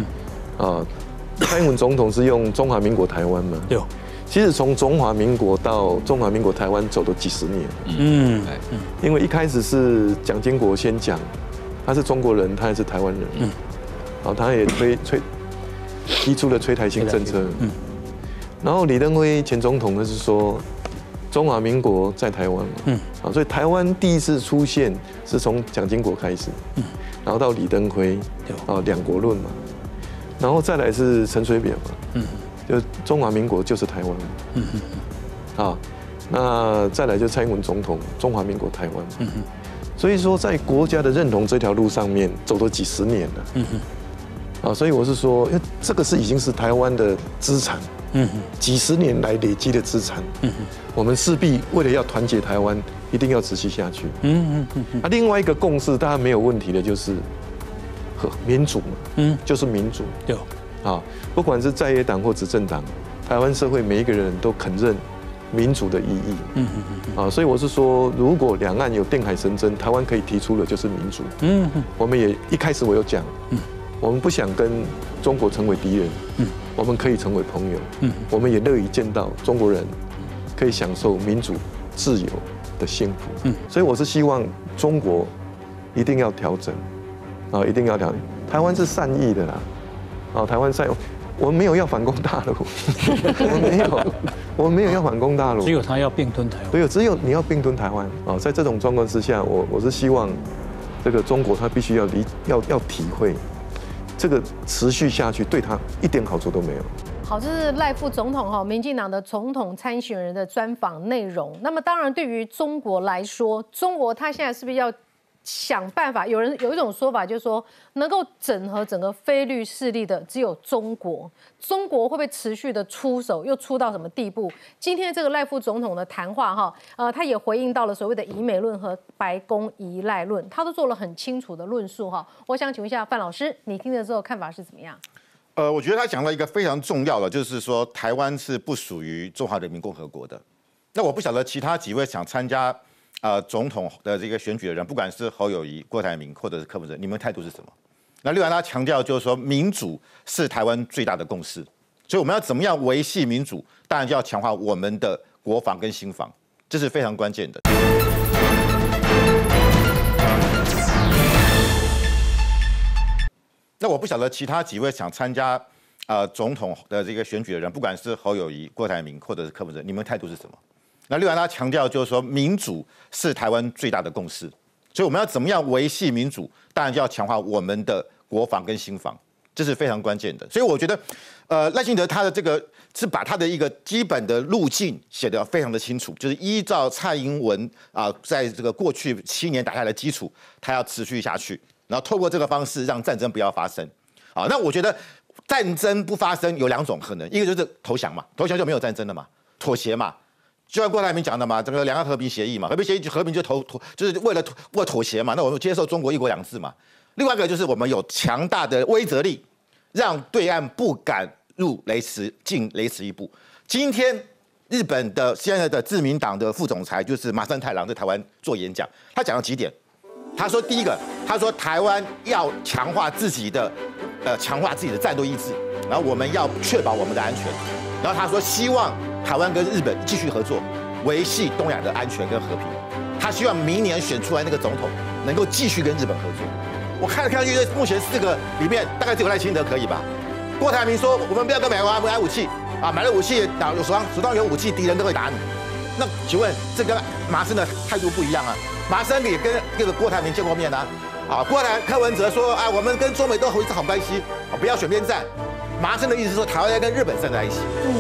蔡英文总统是用中华民国台湾嘛，有。其实从中华民国到中华民国台湾走了几十年，因为一开始是蒋经国先讲，他是中国人，他也是台湾人，他也提出了催台新政策，然后李登辉前总统呢是说中华民国在台湾嘛，所以台湾第一次出现是从蒋经国开始，然后到李登辉，两国论嘛，然后再来是陈水扁嘛，就中华民国就是台湾，那再来就蔡英文总统，中华民国台湾，所以说在国家的认同这条路上面走了几十年了，所以我是说，因为这个已经是台湾的资产，几十年来累积的资产，我们势必为了要团结台湾，一定要持续下去，另外一个共识大家没有问题的就是民主嘛，就是民主，有。不管是在野党或执政党，台湾社会每一个人都肯认民主的意义。所以我是说，如果两岸有定海神针，台湾可以提出的就是民主。我们也一开始我有讲，我们不想跟中国成为敌人，我们可以成为朋友。我们也乐意见到中国人可以享受民主、自由的幸福。所以我是希望中国一定要调整，一定要调整。台湾是善意的啦。台湾我们没有要反攻大陆，我们没有要反攻大陆， 只有他要并吞台湾， 只有你要并吞台湾在这种状况之下，我是希望这个中国他必须要体会，这个持续下去对他一点好处都没有。 好，这是赖副总统民进党的总统参选人的专访内容。那么当然，对于中国来说，中国他现在是不是要想办法？有一种说法就是说，能够整合整个非律势力的只有中国。中国会不会持续的出手，又出到什么地步？今天这个赖副总统的谈话他也回应到了所谓的疑美论和白宫依赖论，他都做了很清楚的论述我想请问一下范老师，你听了之后看法是怎么样？ 我觉得他讲了一个非常重要的，就是说台湾是不属于中华人民共和国的。那我不晓得其他几位想参加总统的这个选举的人，不管是侯友宜、郭台铭或者是柯文哲，你们态度是什么？那另外他强调就是说，民主是台湾最大的共识，所以我们要怎么样维系民主，当然就要强化我们的国防跟心防，这是非常关键的。那我不晓得其他几位想参加总统的这个选举的人，不管是侯友宜、郭台铭或者是柯文哲，你们态度是什么？那另外他强调就是说，民主是台湾最大的共识， 所以我们要怎么样维系民主？当然就要强化我们的国防跟心防，这是非常关键的。所以我觉得，赖清德他的这个是把他的一个基本的路径写得非常的清楚，就是依照蔡英文在这个过去7年打下来的基础，他要持续下去，然后透过这个方式让战争不要发生。那我觉得战争不发生有2种可能，一个就是投降嘛，投降就没有战争了嘛，妥协嘛。就像郭台铭讲的嘛，这个两岸和平协议嘛，和平协议就和平就就是为了妥协嘛，那我们接受中国1国2制嘛。另外一个就是我们有强大的威慑力，让对岸不敢进雷池一步。今天日本的现在的自民党的副总裁就是麻生太郎在台湾做演讲，他讲了几点。他说第一个，他说台湾要强化自己的战斗意志，然后我们要确保我们的安全。然后他说希望台湾跟日本继续合作，维系东亚的安全跟和平。他希望明年选出来那个总统能够继续跟日本合作。我看上去，目前4个里面大概只有赖清德可以吧？郭台铭说我们不要跟美国买武器买了武器，手上有武器，敌人都会打你。那请问这跟麻生的态度不一样啊？麻生也跟这个郭台铭见过面柯文哲说我们跟中美都维持好关系，不要选边站。麻生的意思是说台湾要跟日本站在一起。